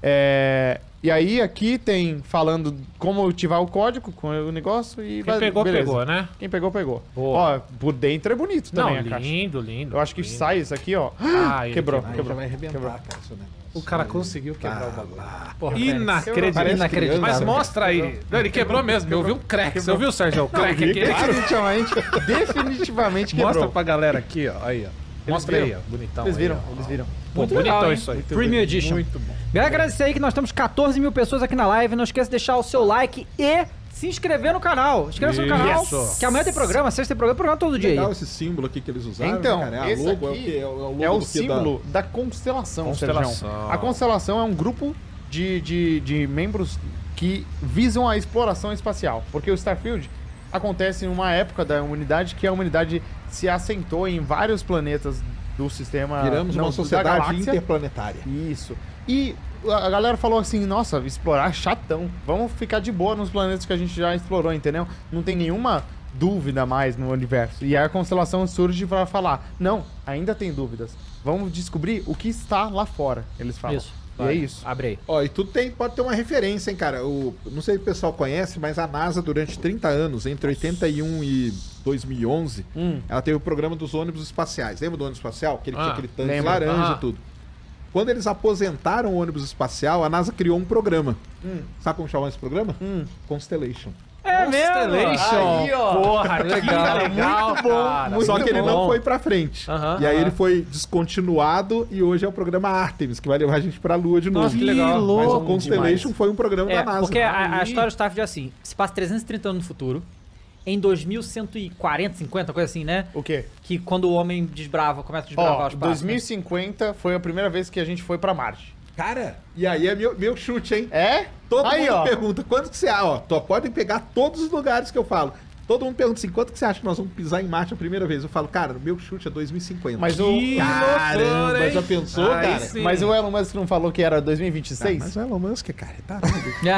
É, e aí, aqui tem falando como ativar o código com o negócio e... Quem vai- pegou, beleza. pegou, né? Quem pegou, pegou. Boa. Ó, por dentro é bonito Não, também a caixa. lindo, lindo. Eu acho que lindo. sai isso aqui, ó. Ah, ele Quebrou, quebrou. Aí quebrou. já vai arrebentar, quebrou. cara, seu negócio. O cara conseguiu quebrar o bagulho. Porra, Inacreditável. Parece Inacreditável. Mas criança, mostra aí. Não, ele quebrou mesmo. Eu vi um crack. Você ouviu, Sérgio? O crack aqui. Definitivamente, definitivamente quebrou. Mostra pra galera aqui, ó. Aí, ó. Mostra aí, ó. Bonitão. Eles aí, viram, ó. eles viram. Pô, Muito bonitão legal, hein? isso aí. Premium Edition. Muito bom. Galera, agradecer aí que nós temos catorze mil pessoas aqui na live. Não esqueça de deixar o seu like e se inscrever no canal. Inscreva-se no canal, Isso. que amanhã tem programa, sexta tem programa, programa todo dia Legal aí. esse símbolo aqui que eles usaram, Então, né, cara? É a esse logo, aqui é o quê? É o, logo É o do quê? símbolo da constelação, Constelação. Sérgio. A constelação é um grupo de, de, de membros que visam a exploração espacial. Porque o Starfield acontece em uma época da humanidade que a humanidade se assentou em vários planetas do sistema... Da... Viramos não, uma da sociedade galáxia. interplanetária. Isso. E a galera falou assim, nossa, explorar é chatão. Vamos ficar de boa nos planetas que a gente já explorou, entendeu? Não tem nenhuma dúvida mais no universo. E aí a constelação surge para falar, não, ainda tem dúvidas. Vamos descobrir o que está lá fora, eles falam. Isso. E é isso. Abre aí. Ó, e tudo tem, pode ter uma referência, hein, cara? O, não sei se o pessoal conhece, mas a NASA, durante trinta anos, entre oitenta e um e dois mil e onze, Hum. ela teve o programa dos ônibus espaciais. Lembra do ônibus espacial? Que ele tinha Ah, aquele tanque lembro. laranja Ah. e tudo. Quando eles aposentaram o ônibus espacial, a NASA criou um programa. Sabe como chamava esse programa? Hum. Constellation. É mesmo? Constellation. Aí, ó. Porra, Legal. que legal, Muito bom, cara. muito Só que ele bom. não foi pra frente. Aham, e aí aham. ele foi descontinuado e hoje é o programa Artemis, que vai levar a gente pra Lua de novo. Nossa, que legal. Mas o louco Constellation demais. foi um programa É, da NASA. porque a, a Aí. história do Starfield é assim, se passa trezentos e trinta anos no futuro, em dois mil cento e quarenta, cinquenta, coisa assim, né? O quê? Que quando o homem desbrava, começa a desbravar Ó, o espaço. dois mil e né? cinquenta foi a primeira vez que a gente foi pra Marte. Cara, e aí é meu, meu chute, hein? É? Todo Aí, mundo ó. pergunta, quanto que você... Ah, ó, tô, podem pegar todos os lugares que eu falo. Todo mundo pergunta assim, quanto que você acha que nós vamos pisar em Marte a primeira vez? Eu falo, cara, o meu chute é dois mil e cinquenta. Mas o... Que Caramba, loucura, hein? já pensou, Aí cara? sim. Mas o Elon Musk não falou que era dois mil e vinte e Ah, seis? mas o Elon Musk, cara, é tarado.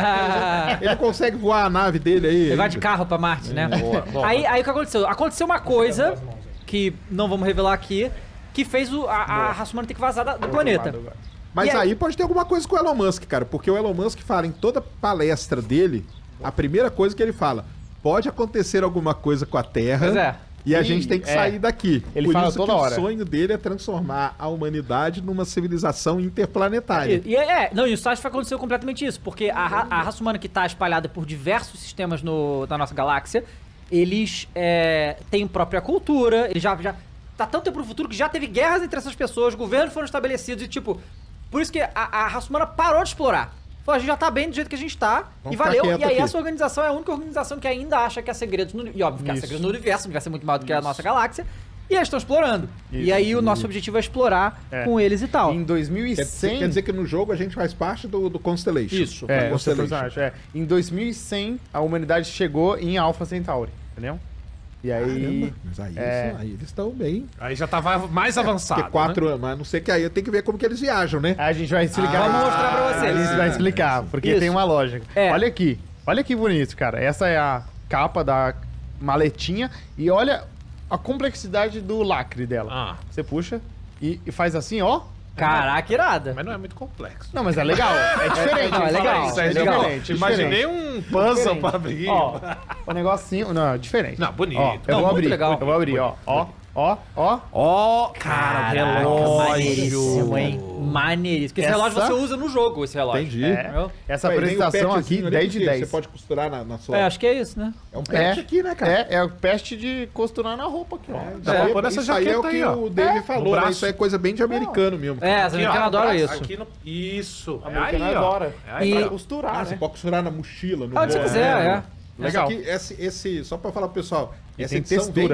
Ah, Ele consegue voar a nave dele aí. Ele vai ainda. de carro pra Marte, né? Boa, boa. Aí, aí o que aconteceu? Aconteceu uma coisa que não vamos revelar aqui, que fez o, a, a raça humana ter que vazar da- do planeta. Mas E aí- aí pode ter alguma coisa com o Elon Musk, cara, porque o Elon Musk fala em toda palestra dele, a primeira coisa que ele fala, pode acontecer alguma coisa com a Terra Pois é. e a Ih, gente tem que é. sair daqui. Ele Por fala isso toda que hora. o sonho dele é transformar a humanidade numa civilização interplanetária. E, e é, não, e o Sasha aconteceu completamente isso, porque a, ra- a raça humana que está espalhada por diversos sistemas no, na nossa galáxia, eles é, têm própria cultura, eles já, já tá tanto tempo no futuro que já teve guerras entre essas pessoas, governos foram estabelecidos e tipo, por isso que a, a raça humana parou de explorar. Falou, a gente já tá bem do jeito que a gente tá, Vamos e ficar valeu. quieto E aí aqui. essa organização é a única organização que ainda acha que há segredos no E óbvio que há Isso. segredos no universo, o universo é muito maior do que a nossa galáxia, e eles estão explorando. E Isso. aí o nosso objetivo é explorar É. com eles e tal. Em dois mil e Quer, dizer, cem... quer dizer que no jogo a gente faz parte do, do Constellation. Isso. É, Do o seu Constellation. personagem, é. Em dois mil e cem, a humanidade chegou em Alpha Centauri, entendeu? E aí... Caramba, mas aí, é. isso- aí eles estão bem. Aí já tava mais avançado. Porque quatro anos, mas não sei que aí eu tenho que ver como que eles viajam, né? A gente vai explicar. Ah, vamos mostrar pra vocês. A gente vai explicar, porque Isso. tem uma lógica. É. Olha aqui. Olha que bonito, cara. Essa é a capa da maletinha. E olha a complexidade do lacre dela. Ah, Você puxa e, e faz assim, ó. Caraca, irada. mas não é muito complexo. Não, mas é legal. É diferente. não, é fala legal, aí, Isso É é legal. diferente. é Imaginei diferente. um puzzle Diferente. pra abrir. Ó, o negocinho. Não, é diferente. Não, bonito. Ó, eu Não, vou muito abrir. legal. Eu vou abrir, ó. Ó, ó, ó. Ó, cara, maneiríssimo, relógio. hein? Maneiríssimo. Porque esse Essa- relógio você usa no jogo, esse relógio. Entendi. É. Essa Ué, e vem o apresentação aqui, patchzinho ali, dez de porque dez. Você pode costurar na, na sua... É, acho que é isso, né? É um patch É, aqui, né, cara? É, é o peste de costurar na roupa aqui, ó. Isso Dá aí- pra pôr essa isso aí é o jaqueta que aí, ó. o Dave É, falou, no né? braço. Isso aí é coisa bem de americano mesmo. É, as Aqui, ó, americanas adoram atrás, isso. Aqui no... Isso. A É americana aí, ó. adora. É aí, E- ó. Costurar, Ah, né? você pode costurar na mochila, no Ah, onde você bolso. quiser, é. Mas Legal. aqui, esse, esse, só pra falar pro pessoal, E essa tem edição textura. vende,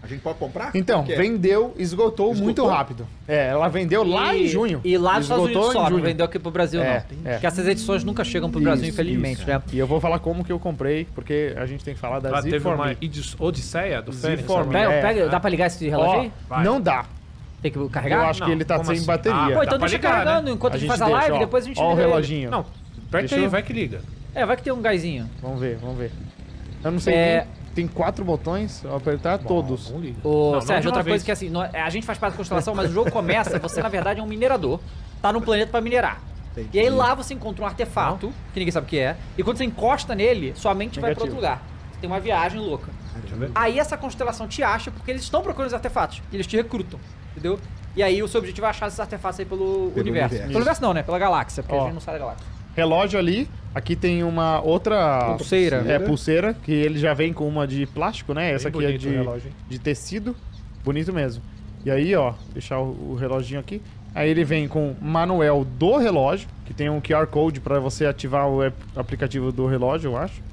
A gente pode comprar? Então, Como que é? vendeu, esgotou, Esgotou? muito rápido. É, ela vendeu lá E- em junho. E lá nos Estados Esgotou Unidos em só, não junho. vendeu aqui pro Brasil, É, não. é. Porque essas edições nunca chegam pro Brasil, Isso, infelizmente, isso. né? E eu vou falar como que eu comprei, porque a gente tem que falar da Ela teve Z-Form. uma idis- odisseia do Fênix. Z-Form. sabe? Pega, É, pega- é. dá pra ligar esse relógio Ó, aí? Vai. não dá. Tem que Eu carregar? acho que Não, ele tá como sem assim? bateria. Ah, Pô, dá então pra deixa ligar, carregando né? enquanto a A gente gente faz a deixa, live, ó. depois a gente Ó o liga ele. reloginho. Não, aperta Deixa eu- aí, vai que liga. É, vai que tem um gásinho. Vamos ver, vamos ver. Eu não sei. É. nem- Tem quatro botões, eu vou apertar todos. Não liga. Ô, Não, não Sérgio, de uma outra coisa vez. que assim, nó- a gente faz parte da constelação, mas o jogo começa, você na verdade é um minerador, tá num planeta pra minerar. Entendi. E aí lá você encontra um artefato, que ninguém sabe o que é, e quando você encosta nele, sua mente vai pra outro Negativo. lugar. Você tem uma viagem louca. Deixa eu ver. Aí essa constelação te acha porque eles estão procurando os artefatos, e eles te recrutam, entendeu? E aí o seu objetivo é achar esses artefatos aí pelo, universo. universo. Pelo universo não, né? Pela galáxia, porque Ó. a gente não sai da galáxia. Relógio ali. Aqui tem uma outra Pulseira. É, pulseira, que ele já vem com uma de plástico, né? Essa aqui é bonito o de, relógio, hein? de tecido. Bonito mesmo. E aí, ó, deixar o, o reloginho aqui. Aí ele vem com manual do relógio, que tem um Q R Code para você ativar o ap- aplicativo do relógio, eu acho.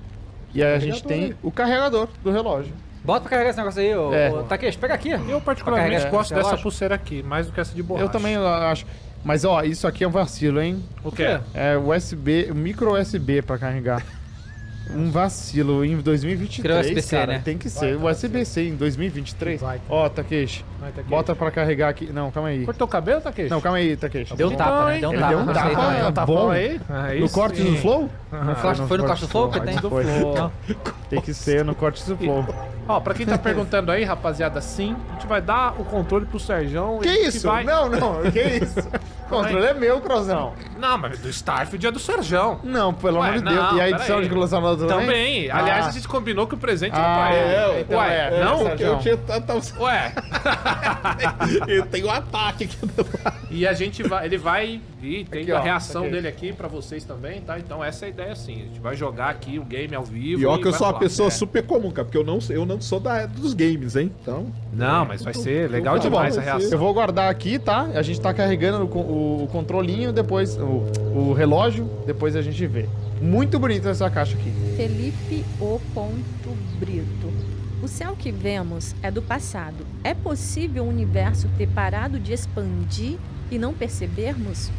E aí a gente tem o carregador do relógio. Bota pra carregar esse negócio aí, ô, É. ô Takeshi, pega aqui. Eu particularmente carregar gosto esse dessa relógio? pulseira aqui, mais do que essa de borracha. Eu também acho. Mas ó, isso aqui é um vacilo, hein? O quê? É U S B, micro U S B para carregar. Um vacilo em dois mil e vinte e três, Criou U S B C, cara. né? Tem que ser U S B C em dois mil e vinte e três. Vai. Ó, Takeshi, Vai, Takeshi. bota pra carregar aqui. Não, calma aí. Cortou o cabelo, Takeshi? Não, calma aí, Takeshi. Deu um Então, tapa, né? hein? Deu um Ele tapa. deu um não sei, tapa, né? é Tá bom. bom aí? Aí No corte sim. do Flow? No corte- Foi no corte do Flow que tem? Foi. Não. Tem que ser no corte do Flow. Ó, pra quem tá perguntando aí, rapaziada, sim, a gente vai dar o controle pro Serjão. Que ele isso? vai- Não, não, que isso? O controle é meu, Crozão. Não, mas do Starfield é do Serjão. Não, pelo Ué, amor de não, Deus. E a pera edição aí. de colecionador também? Também. Aliás, Ah. a gente combinou que o presente Ah, era pra é, ele. então Ué, é, não? é, Sérgio. Eu tinha tanta. Ué. Eu tenho um ataque aqui do lado. E a gente vai, ele vai vir, tem Aqui, a ó, reação aqui. dele aqui pra vocês também, tá? Então essa é a ideia sim. A gente vai jogar aqui o game ao vivo. E ó e que eu vai sou uma rolar. pessoa É. super comum, cara, porque eu não, eu não sou da, dos games, hein? Então. Não, mas vai ser legal Muito bom, demais a vai ser. reação. Eu vou guardar aqui, tá? A gente tá carregando o, co- o- o controlinho, depois o, o relógio, depois a gente vê. Muito bonita essa caixa aqui. Felipe O. Ponto Brito. O céu que vemos é do passado. É possível o universo ter parado de expandir e não percebermos?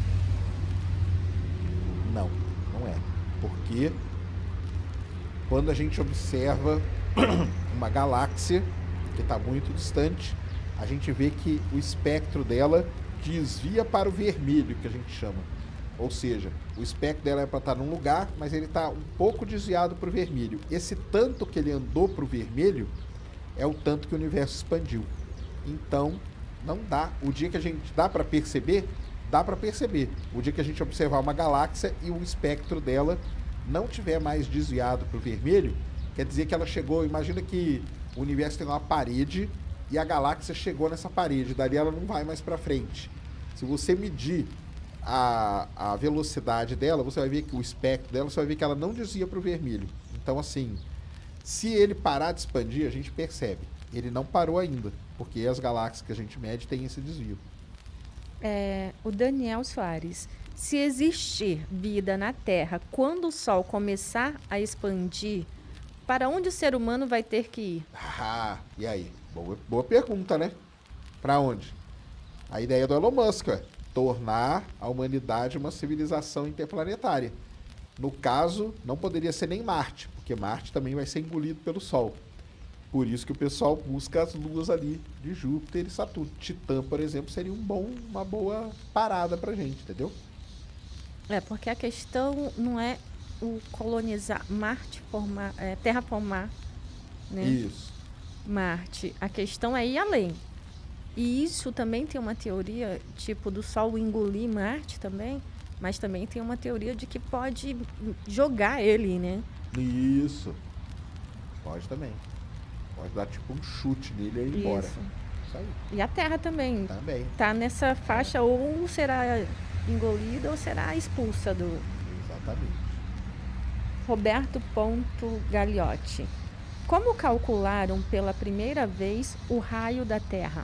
Não, não é. Porque quando a gente observa uma galáxia que está muito distante, a gente vê que o espectro dela desvia para o vermelho, que a gente chama. Ou seja, o espectro dela é para estar num lugar, mas ele está um pouco desviado para o vermelho. Esse tanto que ele andou para o vermelho é o tanto que o universo expandiu. Então, não dá. O dia que a gente dá para perceber, dá para perceber. O dia que a gente observar uma galáxia e o espectro dela não tiver mais desviado para o vermelho, quer dizer que ela chegou. Imagina que o universo tem uma parede e a galáxia chegou nessa parede. Dali ela não vai mais para frente. Se você medir a, a velocidade dela, você vai ver que o espectro dela, você vai ver que ela não desvia para o vermelho. Então, assim, se ele parar de expandir, a gente percebe. Ele não parou ainda, porque as galáxias que a gente mede têm esse desvio. É, o Daniel Soares. Se existir vida na Terra quando o Sol começar a expandir, para onde o ser humano vai ter que ir? Ah, e aí? Boa, boa pergunta, né? Para onde? A ideia do Elon Musk é tornar a humanidade uma civilização interplanetária. No caso, não poderia ser nem Marte, porque Marte também vai ser engolido pelo Sol. Por isso que o pessoal busca as luas ali de Júpiter e Saturno. Titã, por exemplo, seria um bom, uma boa parada pra gente, entendeu? É, porque a questão não é o colonizar Marte, formar, é, terraformar, né? Isso. Marte. A questão é ir além. E isso também tem uma teoria, tipo, do Sol engolir Marte também, mas também tem uma teoria de que pode jogar ele, né? Isso. Pode também. Pode dar tipo um chute nele e ir embora. Isso. Isso aí. E a Terra também Também. tá nessa faixa, ou será engolida ou será expulsa do Exatamente. Roberto Ponto Gagliotti. Como calcularam pela primeira vez o raio da Terra?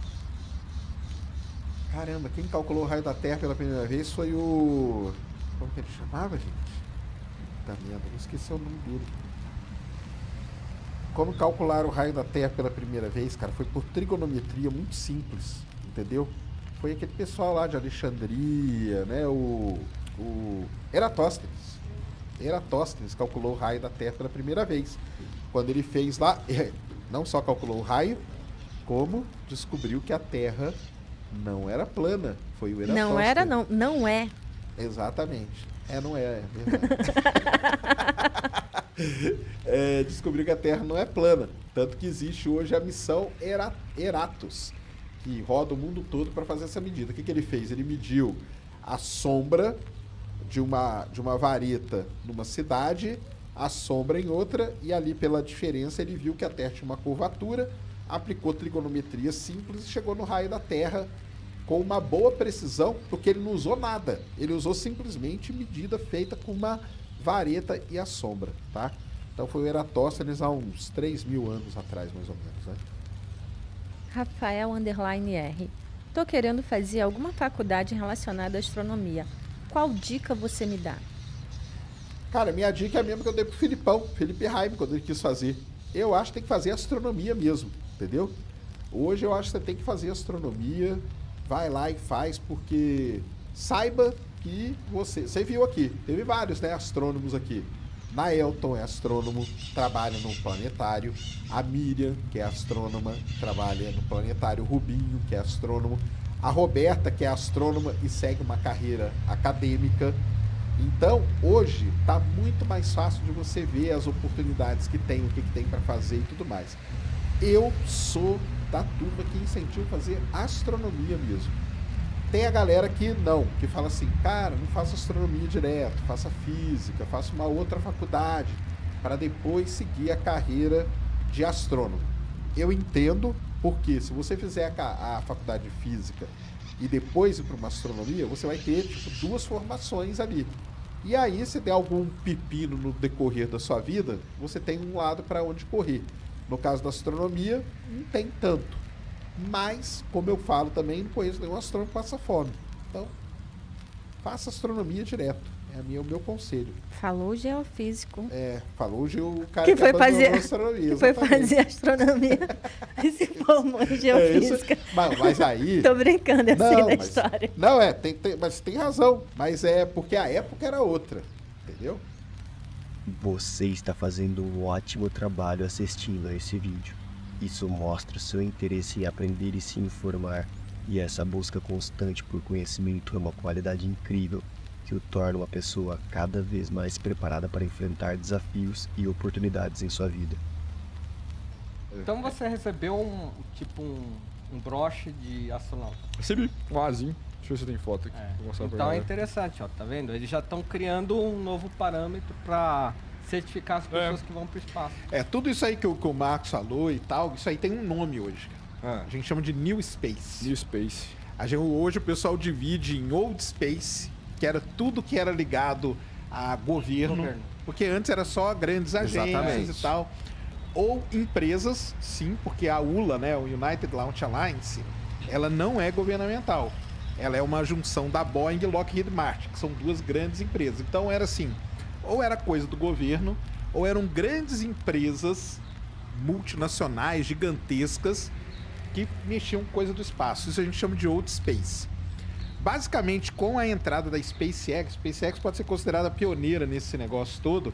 Caramba, quem calculou o raio da Terra pela primeira vez foi o... Como que ele chamava, gente? Puta merda, eu esqueci o nome dele. como calcular o raio da Terra pela primeira vez, cara, foi por trigonometria muito simples, entendeu? Foi aquele pessoal lá de Alexandria, né? O, o Eratóstenes. Eratóstenes calculou o raio da Terra pela primeira vez. Quando ele fez lá, não só calculou o raio, como descobriu que a Terra não era plana. Foi o Eratóstenes. Não era, não. Não é. Exatamente. É, não é, é verdade. é, descobriu que a Terra não é plana. Tanto que existe hoje a missão Era, Eratus, que roda o mundo todo para fazer essa medida. O que, que ele fez? Ele mediu a sombra de uma, de uma vareta numa cidade, a sombra em outra, e ali pela diferença ele viu que a Terra tinha uma curvatura, aplicou trigonometria simples e chegou no raio da Terra com uma boa precisão, porque ele não usou nada. Ele usou simplesmente medida feita com uma vareta e a sombra, tá? Então foi o Eratóstenes há uns três mil anos atrás, mais ou menos, né? Rafael Underline R. Tô querendo fazer alguma faculdade relacionada à astronomia. Qual dica você me dá? Cara, minha dica é a mesma que eu dei pro Filipão, Felipe Raime, quando ele quis fazer. Eu acho que tem que fazer astronomia mesmo, entendeu? Hoje eu acho que você tem que fazer astronomia, vai lá e faz, porque saiba que você... Você viu aqui, teve vários, né, astrônomos aqui. Naelton é astrônomo, trabalha no planetário. A Miriam, que é astrônoma, trabalha no planetário. O Rubinho, que é astrônomo. A Roberta, que é astrônoma e segue uma carreira acadêmica. Então, hoje, está muito mais fácil de você ver as oportunidades que tem, o que, que tem para fazer e tudo mais. Eu sou da turma que incentiva fazer astronomia mesmo. Tem a galera que não, que fala assim, cara, não faça astronomia direto, faça física, faça uma outra faculdade, para depois seguir a carreira de astrônomo. Eu entendo, porque se você fizer a, a faculdade de física e depois ir para uma astronomia, você vai ter tipo, duas formações ali. E aí, se der algum pepino no decorrer da sua vida, você tem um lado para onde correr. No caso da astronomia, não tem tanto. Mas, como eu falo também, não conheço nenhum astrônomo que passa fome. Então, faça astronomia direto. É a minha, o meu conselho. Falou o geofísico. É, falou o cara que, que foi fazer astronomia. Que foi fazer astronomia e se formou em geofísica. É isso, mas, mas aí... Tô brincando, eu não, sei da mas, história. Não, é, tem, tem, mas tem razão. Mas é porque a época era outra. Entendeu? Você está fazendo um ótimo trabalho assistindo a esse vídeo. Isso mostra o seu interesse em aprender e se informar. E essa busca constante por conhecimento é uma qualidade incrível que o torna uma pessoa cada vez mais preparada para enfrentar desafios e oportunidades em sua vida. Então você recebeu um tipo um, um broche de astronauta. Recebi um azinho. Deixa eu ver se tem foto aqui. É. Vou mostrar pra Então é galera. interessante, ó, tá vendo? Eles já estão criando um novo parâmetro para certificar as pessoas É. que vão pro espaço. É, tudo isso aí que o, que o Marcos falou e tal, isso aí tem um nome hoje, cara. Ah, A gente chama de New Space. New Space. A gente, hoje o pessoal divide em Old Space, que era tudo que era ligado a governo, Governo. porque antes era só grandes agências Exatamente. e tal. Ou empresas, sim, porque a U L A, né, o United Launch Alliance, ela não é governamental. Ela é uma junção da Boeing e Lockheed Martin, que são duas grandes empresas. Então era assim, ou era coisa do governo, ou eram grandes empresas multinacionais, gigantescas, que mexiam com coisa do espaço. Isso a gente chama de Old Space. Basicamente, com a entrada da SpaceX, SpaceX pode ser considerada pioneira nesse negócio todo.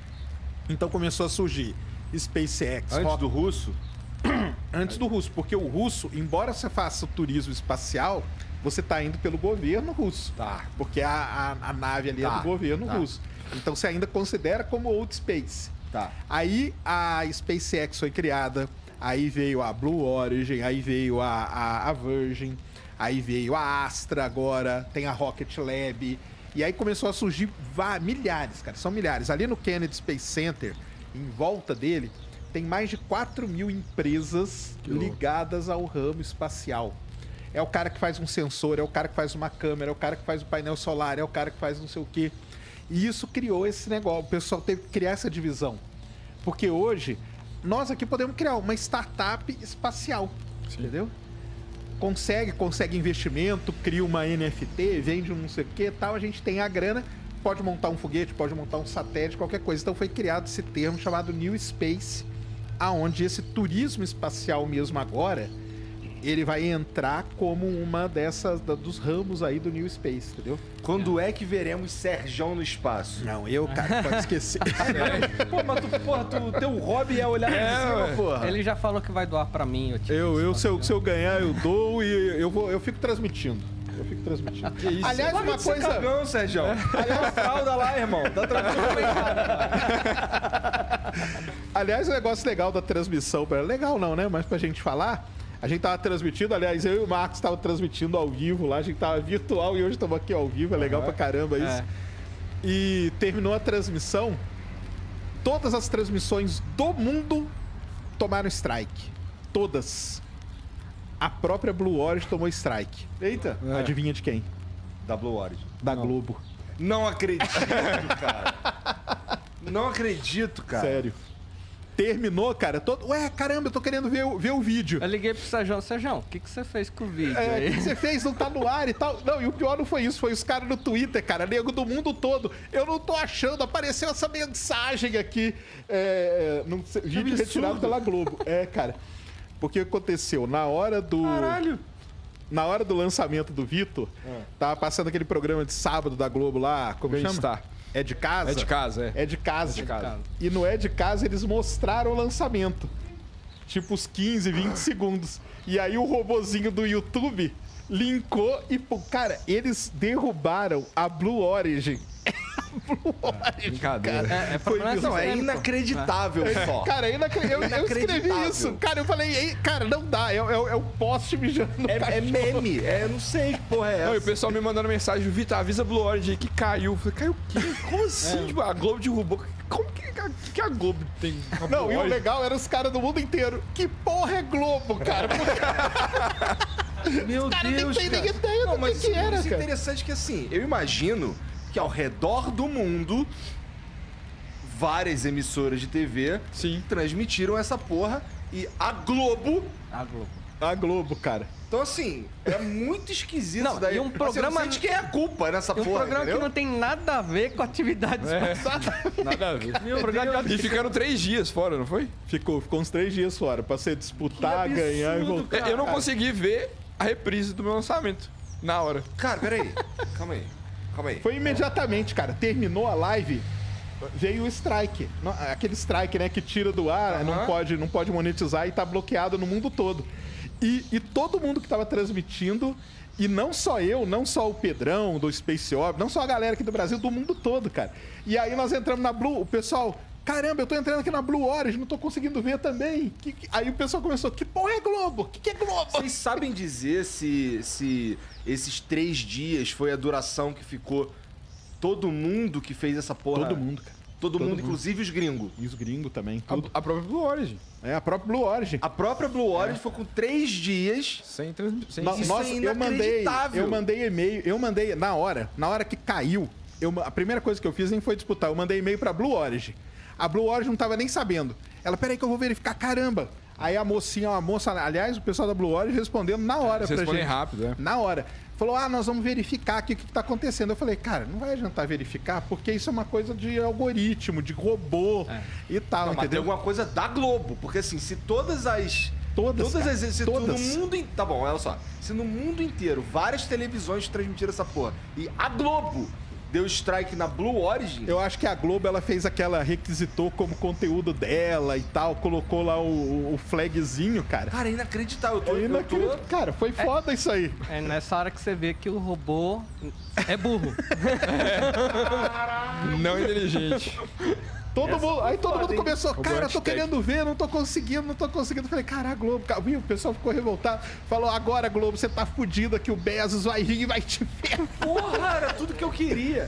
Então começou a surgir SpaceX. Antes Rock- do russo? Antes do russo, porque o russo, embora você faça o turismo espacial, você está indo pelo governo russo. Tá. Porque a, a, a nave ali é Tá, do governo tá. russo. Então você ainda considera como Old Space. Tá. Aí a SpaceX foi criada, aí veio a Blue Origin, aí veio a, a, a Virgin, aí veio a Astra agora, tem a Rocket Lab. E aí começou a surgir vá- milhares, cara, são milhares. Ali no Kennedy Space Center, em volta dele, tem mais de quatro mil empresas Que louco. ligadas ao ramo espacial. É o cara que faz um sensor, é o cara que faz uma câmera, é o cara que faz o painel solar, é o cara que faz não sei o quê. E isso criou esse negócio. O pessoal teve que criar essa divisão. Porque hoje, nós aqui podemos criar uma startup espacial. Sim. Entendeu? Consegue, consegue investimento, cria uma N F T, vende um não sei o que tal. A gente tem a grana, pode montar um foguete, pode montar um satélite, qualquer coisa. Então foi criado esse termo chamado New Space aonde esse turismo espacial mesmo agora, ele vai entrar como uma dessas, da, dos ramos aí do New Space, entendeu? Quando é que veremos Serjão no espaço? Não, eu, cara, pode esquecer. Pô, mas tu, porra, tu, teu hobby é olhar pra cima, porra. Ele já falou que vai doar pra mim. Eu, te Eu, disse, eu, se eu, entendeu? se eu ganhar, eu dou e eu, vou, eu fico transmitindo. Eu fico transmitindo. Que isso? Aliás, Para uma de ser coisa... cagão, Serjão. Aliás, fralda lá, irmão. Tá tranquilo aí, cara. Aliás, um negócio legal da transmissão, pra- legal não, né? Mas pra gente falar, a gente tava transmitindo, aliás, eu e o Marcos tava transmitindo ao vivo lá, a gente tava virtual e hoje estamos aqui ao vivo, é legal pra caramba isso. É. E terminou a transmissão, todas as transmissões do mundo tomaram strike. Todas. A própria Blue Origin tomou strike. Eita. Adivinha de quem? Da Blue Origin. Da Globo. Não acredito, cara. Não acredito, cara. Sério. Terminou, cara. Todo... Ué, caramba, eu tô querendo ver, o- ver o vídeo. Eu liguei pro Sérgio. Sérgio, o que, que você fez com o vídeo É, o aí? que você fez? Não tá no ar e tal. Não, e o pior não foi isso, foi os caras no Twitter, cara, nego do mundo todo. Eu não tô achando, apareceu essa mensagem aqui. É, num se- vídeo absurdo. retirado pela Globo. É, cara. Porque o que aconteceu? Na hora do. Caralho. Na hora do lançamento do Vitor, tava passando aquele programa de sábado da Globo lá, como chama? Bem-estar. É de casa? É de casa, é. É de casa. É de casa. E no É de Casa eles mostraram o lançamento. Tipo uns quinze, vinte segundos. E aí o robozinho do YouTube linkou e, pô, cara, eles derrubaram a Blue Origin. A Blue Origin. Brincadeira. Cara. É, é Foi problema isso. Não, é sistêmico. inacreditável só. Cara, é inacre- eu, eu escrevi Inacreditável. isso. Cara, eu falei, "Ei, cara, não dá. É, é, é o poste mijando no É, é cachorro." meme. É, eu não sei que porra é Não, e o essa. pessoal me mandando mensagem, Vitor, avisa a Blue Origin aí que caiu. Eu falei, caiu o quê? Como É. assim? Tipo, a Globo derrubou. Como que, que, que a Globo tem? a Não, Blue e o Origin? legal era os caras do mundo inteiro. Que porra é Globo, cara? Porque Meu os caras nem Deus, tem nem cara. ideia Não, do mas que, que era, isso é cara. interessante que assim, eu imagino que ao redor do mundo várias emissoras de T V Sim. transmitiram essa porra e a Globo. A Globo. A Globo, cara. Então assim, é muito esquisito Não, isso daí. e um Assim, programa- eu não sei de quem é a culpa nessa E um porra, programa entendeu? que não tem nada a ver com atividades espaciais. Nada a ver. Meu programa de E ficaram três dias fora, não foi? Ficou, ficou uns três dias fora pra você disputar, Que ganhar e absurdo, voltar. cara. Eu não consegui ver a reprise do meu lançamento. Na hora. Cara, peraí. Calma aí. Calma aí. Foi imediatamente, cara. Terminou a live, veio o strike. Não, aquele strike, né, que tira do ar, não, pode, não pode monetizar e tá bloqueado no mundo todo. E, e todo mundo que tava transmitindo, e não só eu, não só o Pedrão do Space Orb, não só a galera aqui do Brasil, do mundo todo, cara. E aí nós entramos na Blue, o pessoal, caramba, eu tô entrando aqui na Blue Origin, não tô conseguindo ver também. Que- que- Aí o pessoal começou, que porra é Globo? Que que é Globo? Vocês sabem dizer se, se esses três dias foi a duração que ficou todo mundo que fez essa porra? Todo mundo, cara. Todo, Todo mundo, mundo. inclusive os gringos. E os gringos também, A, tudo. a própria Blue Origin. É a própria Blue Origin. A própria Blue Origin foi com três dias. Sem transmissão. No- Isso Nossa, é eu mandei, inacreditável. eu mandei e-mail, eu mandei na hora, na hora que caiu, eu, ma- a primeira coisa que eu fiz nem foi disputar, eu mandei e-mail pra Blue Origin. A Blue Origin não tava nem sabendo. Ela, peraí que eu vou verificar, caramba. Aí a mocinha, a moça, aliás, o pessoal da Blue Origin respondendo na hora Vocês pra respondem gente. rápido, é. Na hora. Falou, ah, nós vamos verificar aqui o que, que tá acontecendo. Eu falei, cara, não vai adiantar verificar, porque isso é uma coisa de algoritmo, de robô e tal, Não, mas tem entendeu? alguma coisa da Globo. Porque assim, se todas as. Todas, Todas cara, as. Se todas. no mundo. in- Tá bom, olha só. Se no mundo inteiro várias televisões transmitiram essa porra e a Globo deu strike na Blue Origin. Eu acho que a Globo, ela fez aquela, requisitou como conteúdo dela e tal, colocou lá o, o flagzinho, cara. Cara, é inacreditável. Eu tô, É eu tô- inacreditável. Cara, foi foda isso aí. É nessa hora que você vê que o robô é burro. Não inteligente. Todo mundo, aí todo mundo começou, cara, tô hashtag. querendo ver, não tô conseguindo, não tô conseguindo. Eu falei, cara, Globo, cara, Ih, o pessoal ficou revoltado. Falou, agora, Globo, você tá fudido aqui, o Bezos vai vir e vai te ver. Porra, era tudo que eu queria.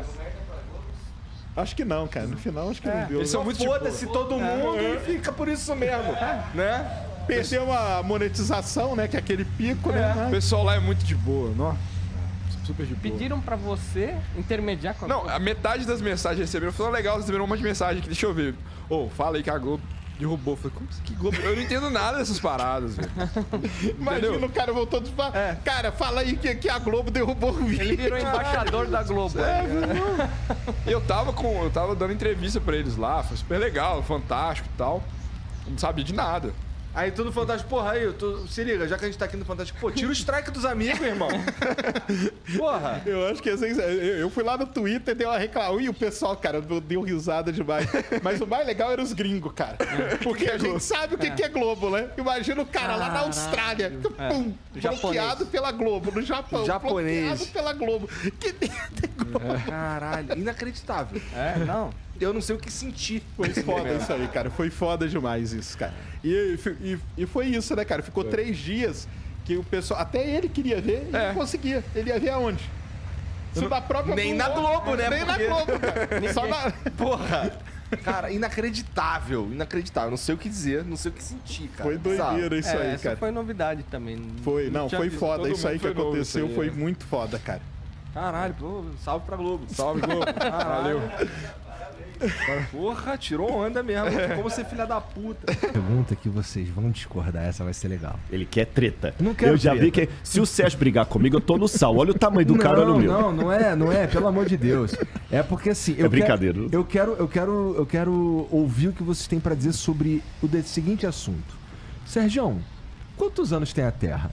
Acho que não, cara. No final, acho que não deu. Eles são muito de Foda-se todo mundo É. e fica por isso mesmo. Né? Perdeu a monetização, né? Que é aquele pico, né? O Mas- pessoal lá é muito de boa, não? Super de boa. Pediram pra você intermediar com a Não, Globo. a metade das mensagens receberam foi legal, receberam um monte de mensagem aqui. Deixa eu ver. Ô, fala aí que a Globo derrubou. Eu falei, como que Globo? Eu não entendo nada dessas paradas, velho. Imagina Entendeu? o cara voltou de falar, cara, fala aí que, que a Globo derrubou o vídeo. Ele virou embaixador da Globo. Eu tava com. Eu tava dando entrevista pra eles lá, foi super legal, fantástico e tal. Não sabia de nada. Aí tu no Fantástico, porra, aí, eu tô, se liga, já que a gente tá aqui no Fantástico, pô, tira o strike dos amigos, irmão. Porra. Eu acho que assim, eu eu fui lá no Twitter e dei uma reclamação. E o pessoal, cara, deu risada demais. Mas o mais legal era os gringos, cara. Porque a gente sabe o que é, que é Globo, né? Imagina o cara lá na Austrália, pum, bloqueado pela Globo, no Japão, Japonês. bloqueado pela Globo. Que merda é Globo? Caralho, inacreditável. É, não. Eu não sei o que sentir. Foi foda isso aí, cara. Foi foda demais isso, cara. E, e, e foi isso, né, cara? Ficou três dias que o pessoal... Até ele queria ver e É. não conseguia. Ele ia ver aonde? Isso da própria Nem na Globo, né? Nem Porque- na Globo, cara. Só na... Porra. Cara, inacreditável. Inacreditável. Não sei o que dizer, não sei o que sentir, cara. Foi doideira isso É, aí, essa cara. foi novidade também. Foi, não, tinha foi visto. foda. todo Isso aí mundo que foi novo, aconteceu isso aí, foi é. muito foda, cara. Caralho, pô, salve pra Globo. Salve, Globo. Valeu. Porra, tirou onda mesmo. Como ser filha da puta. Pergunta que vocês vão discordar, essa vai ser legal. Ele quer treta. Não quero Eu já treta. vi que se o Sérgio brigar comigo, eu tô no sal. Olha o tamanho do cara, olha o Não, meu. não, não é, não é, pelo amor de Deus. É porque assim, eu brincadeira. Quero, eu quero, eu quero, eu quero ouvir o que vocês têm pra dizer sobre o de- seguinte assunto. Sergião, quantos anos tem a Terra?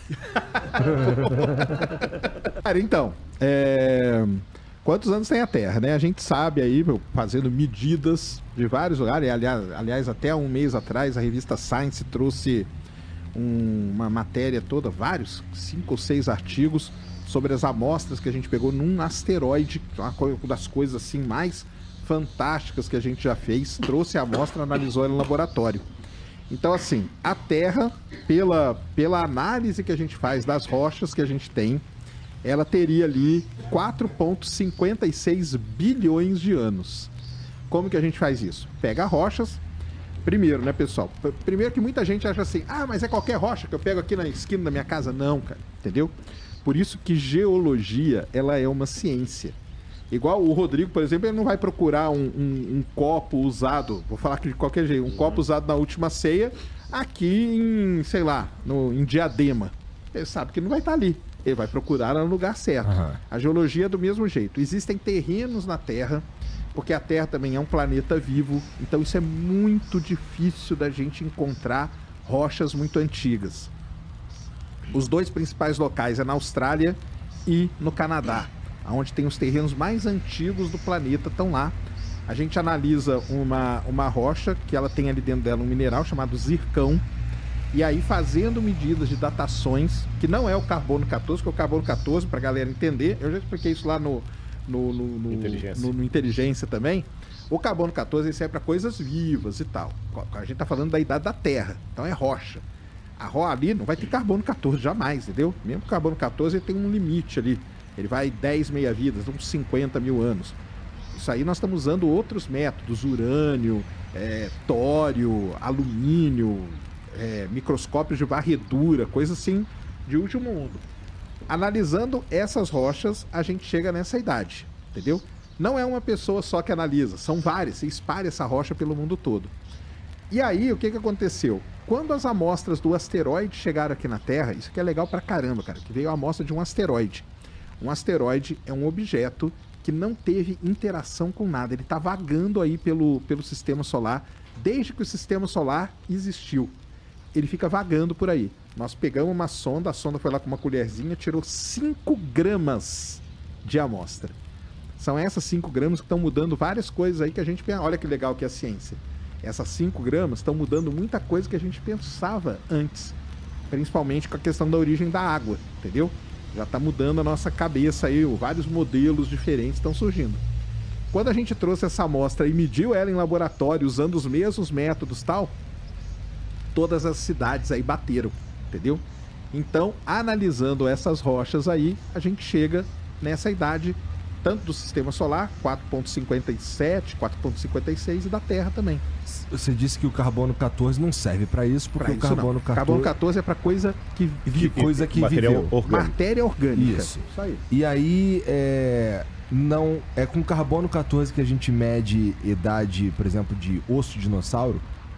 Cara, então, é... quantos anos tem a Terra, né? A gente sabe aí, meu, fazendo medidas de vários lugares. Aliás, aliás, até há um mês atrás, a revista Science trouxe um- uma matéria toda, vários, cinco ou seis artigos, sobre as amostras que a gente pegou num asteroide, que é uma co- uma das coisas assim mais fantásticas que a gente já fez. Trouxe a amostra, analisou ela no laboratório. Então, assim, a Terra, pela, pela análise que a gente faz das rochas que a gente tem, ela teria ali quatro vírgula cinquenta e seis bilhões de anos. Como que a gente faz isso? Pega rochas. Primeiro, né, pessoal? P- Primeiro que muita gente acha assim, ah, mas é qualquer rocha que eu pego aqui na esquina da minha casa. Não, cara, entendeu? Por isso que geologia, ela é uma ciência. Igual o Rodrigo, por exemplo, ele não vai procurar um, um- um copo usado, vou falar aqui de qualquer jeito, um copo usado na última ceia, aqui em, sei lá, no, em Diadema. Ele sabe que não vai estar ali. Ele vai procurar no lugar certo. Aham. A geologia é do mesmo jeito. Existem terrenos na Terra, porque a Terra também é um planeta vivo, então isso é muito difícil da gente encontrar rochas muito antigas. Os dois principais locais é na Austrália e no Canadá, onde tem os terrenos mais antigos do planeta, estão lá. A gente analisa uma, uma rocha que ela tem ali dentro dela um mineral chamado zircão, e aí fazendo medidas de datações, que não é o carbono quatorze, que é o carbono quatorze, para a galera entender, eu já expliquei isso lá no, no, no, no, Inteligência. no- no Inteligência também. O carbono quatorze ele serve para coisas vivas e tal. A gente está falando da idade da Terra, então é rocha. A rocha ali não vai ter carbono quatorze jamais, entendeu? Mesmo que o carbono quatorze ele tem um limite ali. Ele vai dez meia-vidas, uns cinquenta mil anos. Isso aí nós estamos usando outros métodos, urânio, é, tório, alumínio, é, microscópios de varredura, coisa assim de último mundo. Analisando essas rochas, a gente chega nessa idade, entendeu? Não é uma pessoa só que analisa, são várias, você espalha essa rocha pelo mundo todo. E aí, o que, que aconteceu? Quando as amostras do asteroide chegaram aqui na Terra, isso aqui é legal pra caramba, cara, que veio a amostra de um asteroide. Um asteroide é um objeto que não teve interação com nada, ele está vagando aí pelo, pelo sistema solar desde que o sistema solar existiu. Ele fica vagando por aí. Nós pegamos uma sonda, a sonda foi lá com uma colherzinha, tirou cinco gramas de amostra. São essas cinco gramas que estão mudando várias coisas aí que a gente pensa. Olha que legal que é a ciência. Essas cinco gramas estão mudando muita coisa que a gente pensava antes. Principalmente com a questão da origem da água, entendeu? Já está mudando a nossa cabeça aí, vários modelos diferentes estão surgindo. Quando a gente trouxe essa amostra e mediu ela em laboratório usando os mesmos métodos e tal, todas as cidades aí bateram, entendeu? Então, analisando essas rochas aí, a gente chega nessa idade, tanto do sistema solar, quatro vírgula cinquenta e sete, quatro vírgula cinquenta e seis, e da Terra também. Você disse que o carbono quatorze não serve pra isso, porque Pra o isso carbono não. quatorze... Carbono quatorze é para coisa que Que vive. coisa que Material viveu. orgânico. Matéria orgânica. Isso. Isso aí. E aí, é, não, é com carbono quatorze que a gente mede idade, por exemplo, de osso de dinossauro?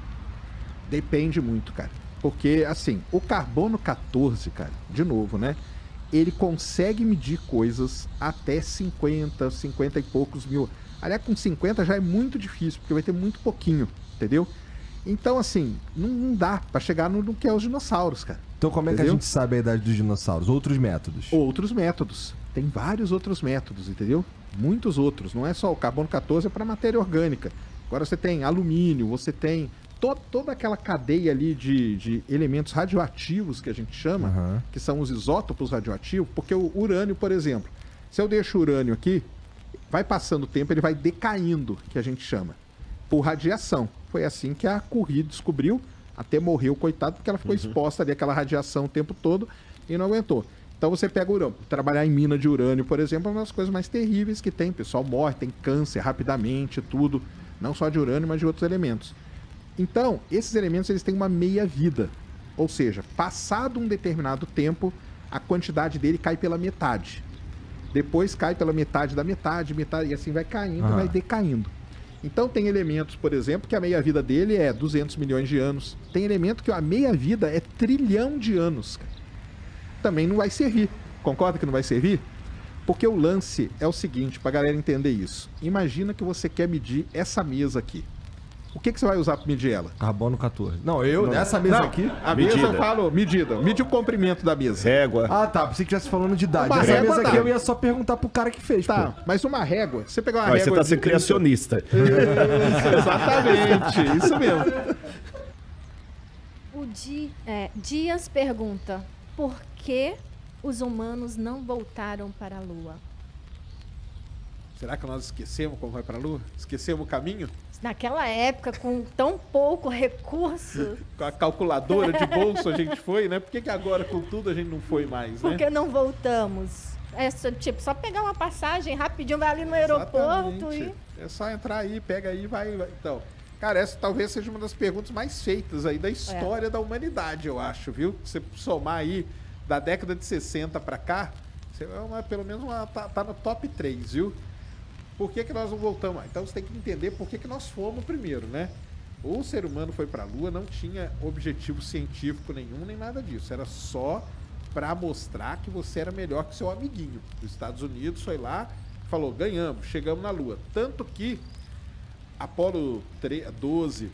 Depende muito, cara. Porque, assim, o carbono quatorze, cara, de novo, né? Ele consegue medir coisas até cinquenta, cinquenta e poucos mil. Aliás, com cinquenta já é muito difícil, porque vai ter muito pouquinho, entendeu? Então, assim, não, não dá pra chegar no, no que é os dinossauros, cara. Então como é que a Entendeu? gente sabe a idade dos dinossauros? Outros métodos. Outros métodos. Tem vários outros métodos, entendeu? Muitos outros. Não é só o carbono quatorze, é para matéria orgânica. Agora você tem alumínio, você tem to toda aquela cadeia ali de, de elementos radioativos que a gente chama, Aham. que são os isótopos radioativos, porque o urânio, por exemplo, se eu deixo o urânio aqui, vai passando o tempo, ele vai decaindo, que a gente chama, por radiação. Foi assim que a Curie descobriu, até morreu, coitado, porque ela ficou exposta ali àquela radiação o tempo todo e não aguentou. Então você pega o urânio. Trabalhar em mina de urânio, por exemplo, é uma das coisas mais terríveis que tem. O pessoal morre, tem câncer rapidamente, tudo. Não só de urânio, mas de outros elementos. Então, esses elementos eles têm uma meia-vida. Ou seja, passado um determinado tempo, a quantidade dele cai pela metade. Depois cai pela metade da metade, metade, e assim vai caindo, Ah. vai decaindo. Então tem elementos, por exemplo, que a meia-vida dele é duzentos milhões de anos. Tem elemento que a meia-vida é trilhão de anos. Cara. Também não vai servir. Concorda que não vai servir? Porque o lance é o seguinte, pra galera entender isso. Imagina que você quer medir essa mesa aqui. O que, que você vai usar para medir ela? Carbono quatorze. Não, eu, nessa mesa Não, aqui. A Medida. mesa eu falo, medida. Mide o comprimento da mesa. Régua. Ah, tá. Pensei que estivesse falando de idade. Uma Essa régua mesa dá. aqui eu ia só perguntar pro cara que fez, Tá, pô. mas uma régua, você pegar uma Mas você régua... tá sendo de- criacionista. Isso, exatamente, isso mesmo. O Di, é, Dias pergunta: por que os humanos não voltaram para a Lua? Será que nós esquecemos como vai pra Lua? Esquecemos o caminho? Naquela época, com tão pouco recurso, Com a calculadora de bolso a gente foi, né? Por que, que agora com tudo a gente não foi mais, né? por que não voltamos? É só, tipo, só pegar uma passagem rapidinho, vai ali no aeroporto Exatamente. e... É só entrar aí, pega aí e vai, vai. Então, cara, essa talvez seja uma das perguntas mais feitas aí da história da humanidade, eu acho, viu? Você somar aí da década de sessenta pra cá, você é uma, pelo menos uma, tá, tá no top três, viu? Por que, que nós não voltamos? Então você tem que entender por que, que nós fomos primeiro, né? O ser humano foi pra Lua, não tinha objetivo científico nenhum, nem nada disso. Era só para mostrar que você era melhor que seu amiguinho. Os Estados Unidos foi lá, falou, ganhamos, chegamos na Lua. Tanto que Apolo doze,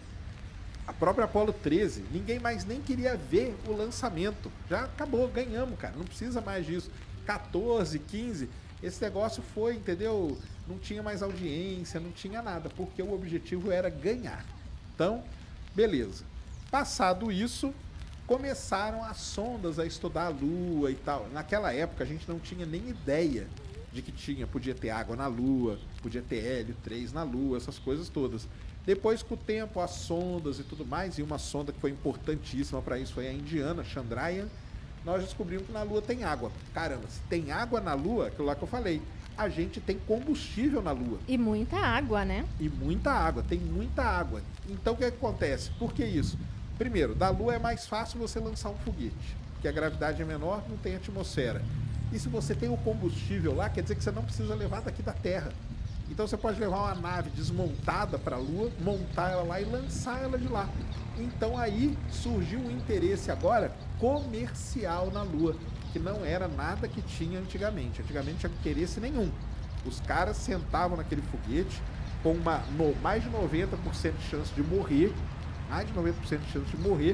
a própria Apolo treze, ninguém mais nem queria ver o lançamento. Já acabou, ganhamos, cara. Não precisa mais disso. quatorze, quinze, esse negócio foi, entendeu? Não tinha mais audiência, não tinha nada, porque o objetivo era ganhar. Então, beleza. Passado isso, começaram as sondas a estudar a Lua e tal. Naquela época a gente não tinha nem ideia de que tinha, podia ter água na Lua, podia ter hélio três na Lua, essas coisas todas. Depois, com o tempo, as sondas e tudo mais, e uma sonda que foi importantíssima para isso foi a indiana, Chandrayaan, nós descobrimos que na Lua tem água. Caramba, se tem água na Lua, aquilo lá que eu falei, a gente tem combustível na Lua. E muita água, né? E muita água, tem muita água. Então o que acontece? Por que isso? Primeiro, da Lua é mais fácil você lançar um foguete, porque a gravidade é menor, não tem atmosfera. E se você tem o combustível lá, quer dizer que você não precisa levar daqui da Terra. Então você pode levar uma nave desmontada para a Lua, montar ela lá e lançar ela de lá. Então aí surgiu um interesse agora comercial na Lua, que não era nada que tinha antigamente. Antigamente não tinha interesse nenhum. Os caras sentavam naquele foguete com uma, no, mais de noventa por cento de chance de morrer, mais de noventa por cento de chance de morrer.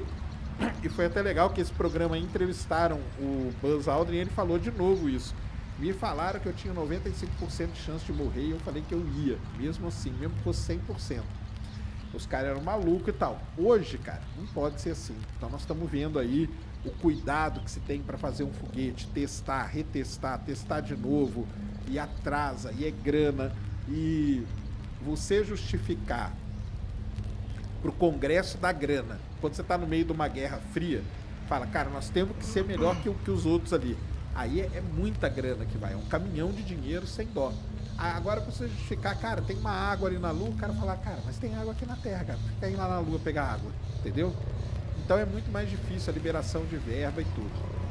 E foi até legal que esse programa aí entrevistaram o Buzz Aldrin e ele falou de novo isso. Me falaram que eu tinha noventa e cinco por cento de chance de morrer e eu falei que eu ia, mesmo assim, mesmo que fosse cem por cento. Os caras eram malucos e tal. Hoje, cara, não pode ser assim. Então nós estamos vendo aí o cuidado que se tem para fazer um foguete, testar, retestar, testar de novo, e atrasa, e é grana, e você justificar para o Congresso da grana, quando você está no meio de uma guerra fria, fala, cara, nós temos que ser melhor que, que os outros ali. Aí é, é muita grana que vai, é um caminhão de dinheiro sem dó. Agora, pra você justificar, cara, tem uma água ali na Lua, o cara fala, cara, mas tem água aqui na Terra, cara, fica aí lá na Lua pegar água, entendeu? Então é muito mais difícil a liberação de verba e tudo.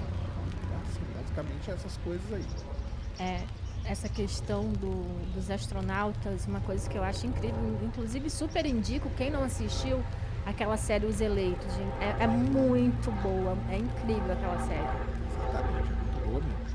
Assim, basicamente essas coisas aí. É, essa questão do, dos astronautas, uma coisa que eu acho incrível, inclusive super indico, quem não assistiu aquela série Os Eleitos, gente, é, é muito boa, é incrível aquela série. Exatamente, é muito boa mesmo.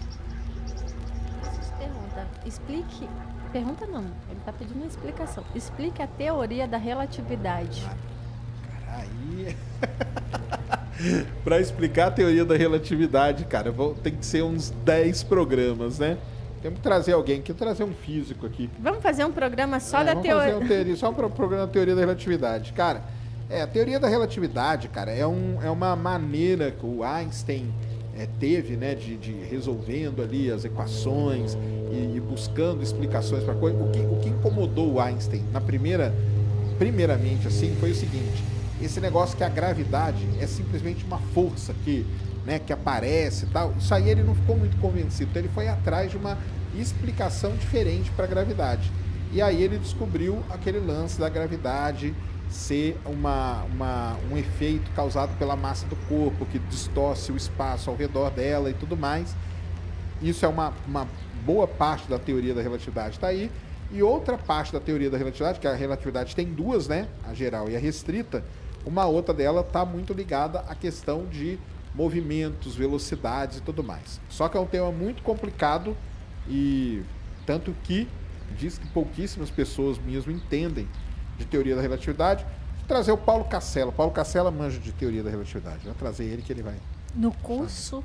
Pergunta, explique, pergunta não, ele está pedindo uma explicação, explique a teoria da relatividade. Aí. Pra explicar a teoria da relatividade, cara, vou, tem que ser uns dez programas, né? Temos que trazer alguém aqui, trazer um físico aqui. Vamos fazer um programa só É, da vamos teoria. fazer uma teoria, só um pro- programa da teoria da relatividade. Cara, é, a teoria da relatividade, cara, é, um, é uma maneira que o Einstein é, teve, né, de, de resolvendo ali as equações e, e buscando explicações para coisa. O que, o que incomodou o Einstein na primeira, primeiramente, assim, foi o seguinte: esse negócio que a gravidade é simplesmente uma força que, né, que aparece e tal. Isso aí ele não ficou muito convencido. Então ele foi atrás de uma explicação diferente para a gravidade. E aí ele descobriu aquele lance da gravidade ser uma, uma, um efeito causado pela massa do corpo, que distorce o espaço ao redor dela e tudo mais. Isso é uma, uma boa parte da teoria da relatividade, está aí. E outra parte da teoria da relatividade, que a relatividade tem duas, né, a geral e a restrita, uma outra dela está muito ligada à questão de movimentos, velocidades e tudo mais. Só que é um tema muito complicado e tanto que diz que pouquíssimas pessoas mesmo entendem de teoria da relatividade. Vou trazer o Paulo Cassela. Paulo Cassela manja de teoria da relatividade. Vou trazer ele que ele vai. No curso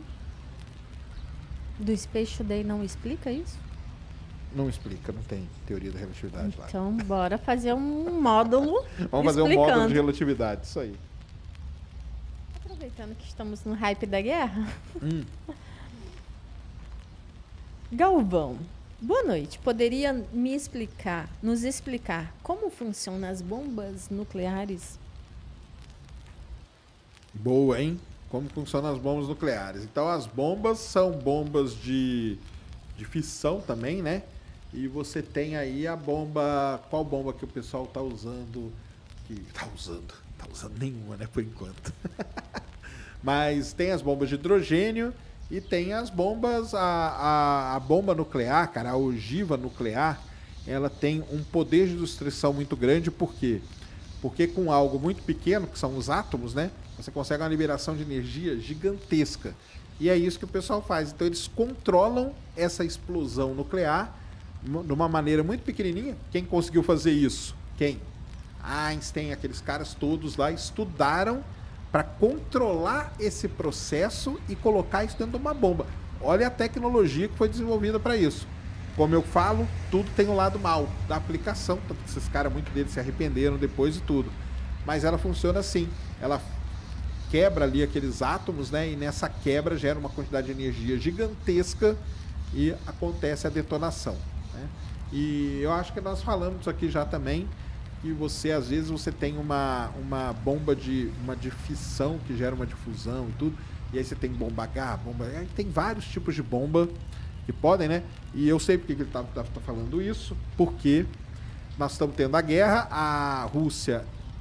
do Space Today não explica isso? Não explica, não tem teoria da relatividade lá. Então, bora fazer um módulo Vamos fazer um explicando. módulo de relatividade, isso aí. Aproveitando que estamos no hype da guerra. Hum. Galvão, boa noite. Poderia me explicar, nos explicar como funcionam as bombas nucleares? Boa, hein? Como funcionam as bombas nucleares. Então, as bombas são bombas de, de fissão também, né? E você tem aí a bomba... Qual bomba que o pessoal tá usando? Que tá usando? Tá usando nenhuma, né? Por enquanto. Mas tem as bombas de hidrogênio e tem as bombas... A, a, a bomba nuclear, cara, a ogiva nuclear, ela tem um poder de destruição muito grande. Por quê? Porque com algo muito pequeno, que são os átomos, né? Você consegue uma liberação de energia gigantesca. E é isso que o pessoal faz. Então eles controlam essa explosão nuclear de uma maneira muito pequenininha. Quem conseguiu fazer isso? Quem? Einstein, aqueles caras todos lá estudaram para controlar esse processo e colocar isso dentro de uma bomba. Olha a tecnologia que foi desenvolvida para isso. Como eu falo, tudo tem o lado mal da aplicação. Tanto que esses caras, muitos deles se arrependeram depois de tudo. Mas ela funciona assim. Ela quebra ali aqueles átomos, né? E nessa quebra gera uma quantidade de energia gigantesca e acontece a detonação, né? E eu acho que nós falamos isso aqui já também, que você, às vezes, você tem uma, uma bomba de, uma de fissão que gera uma difusão e tudo, e aí você tem bomba H, bomba... Aí tem vários tipos de bomba que podem, né? E eu sei porque que ele está tá, tá falando isso, porque nós estamos tendo a guerra, a Rússia,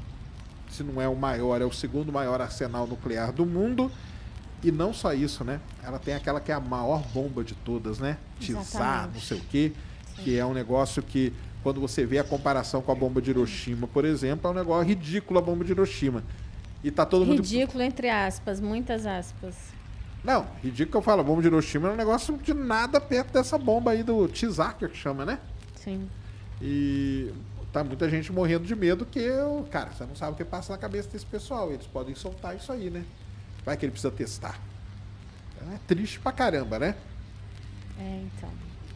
se não é o maior, é o segundo maior arsenal nuclear do mundo. E não só isso, né? Ela tem aquela que é a maior bomba de todas, né? Tsar, não sei o quê. Sim. Que é um negócio que, quando você vê a comparação com a bomba de Hiroshima, por exemplo, é um negócio ridículo a bomba de Hiroshima. E tá todo mundo... Ridículo, entre aspas, muitas aspas. Não, ridículo que eu falo, a bomba de Hiroshima é um negócio de nada perto dessa bomba aí do Tsar, que chama, né? Sim. E... tá muita gente morrendo de medo que, eu, cara, você não sabe o que passa na cabeça desse pessoal. Eles podem soltar isso aí, né? Vai que ele precisa testar. É triste pra caramba, né? É, então.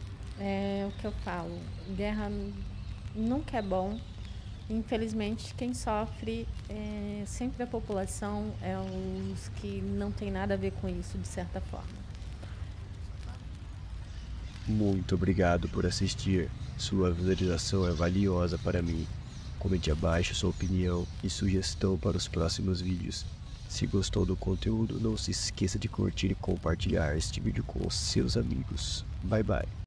É o que eu falo. Guerra nunca é bom. Infelizmente, quem sofre é sempre a população, é os que não tem nada a ver com isso, de certa forma. Muito obrigado por assistir. Sua visualização é valiosa para mim. Comente abaixo sua opinião e sugestão para os próximos vídeos. Se gostou do conteúdo, não se esqueça de curtir e compartilhar este vídeo com os seus amigos. Bye bye.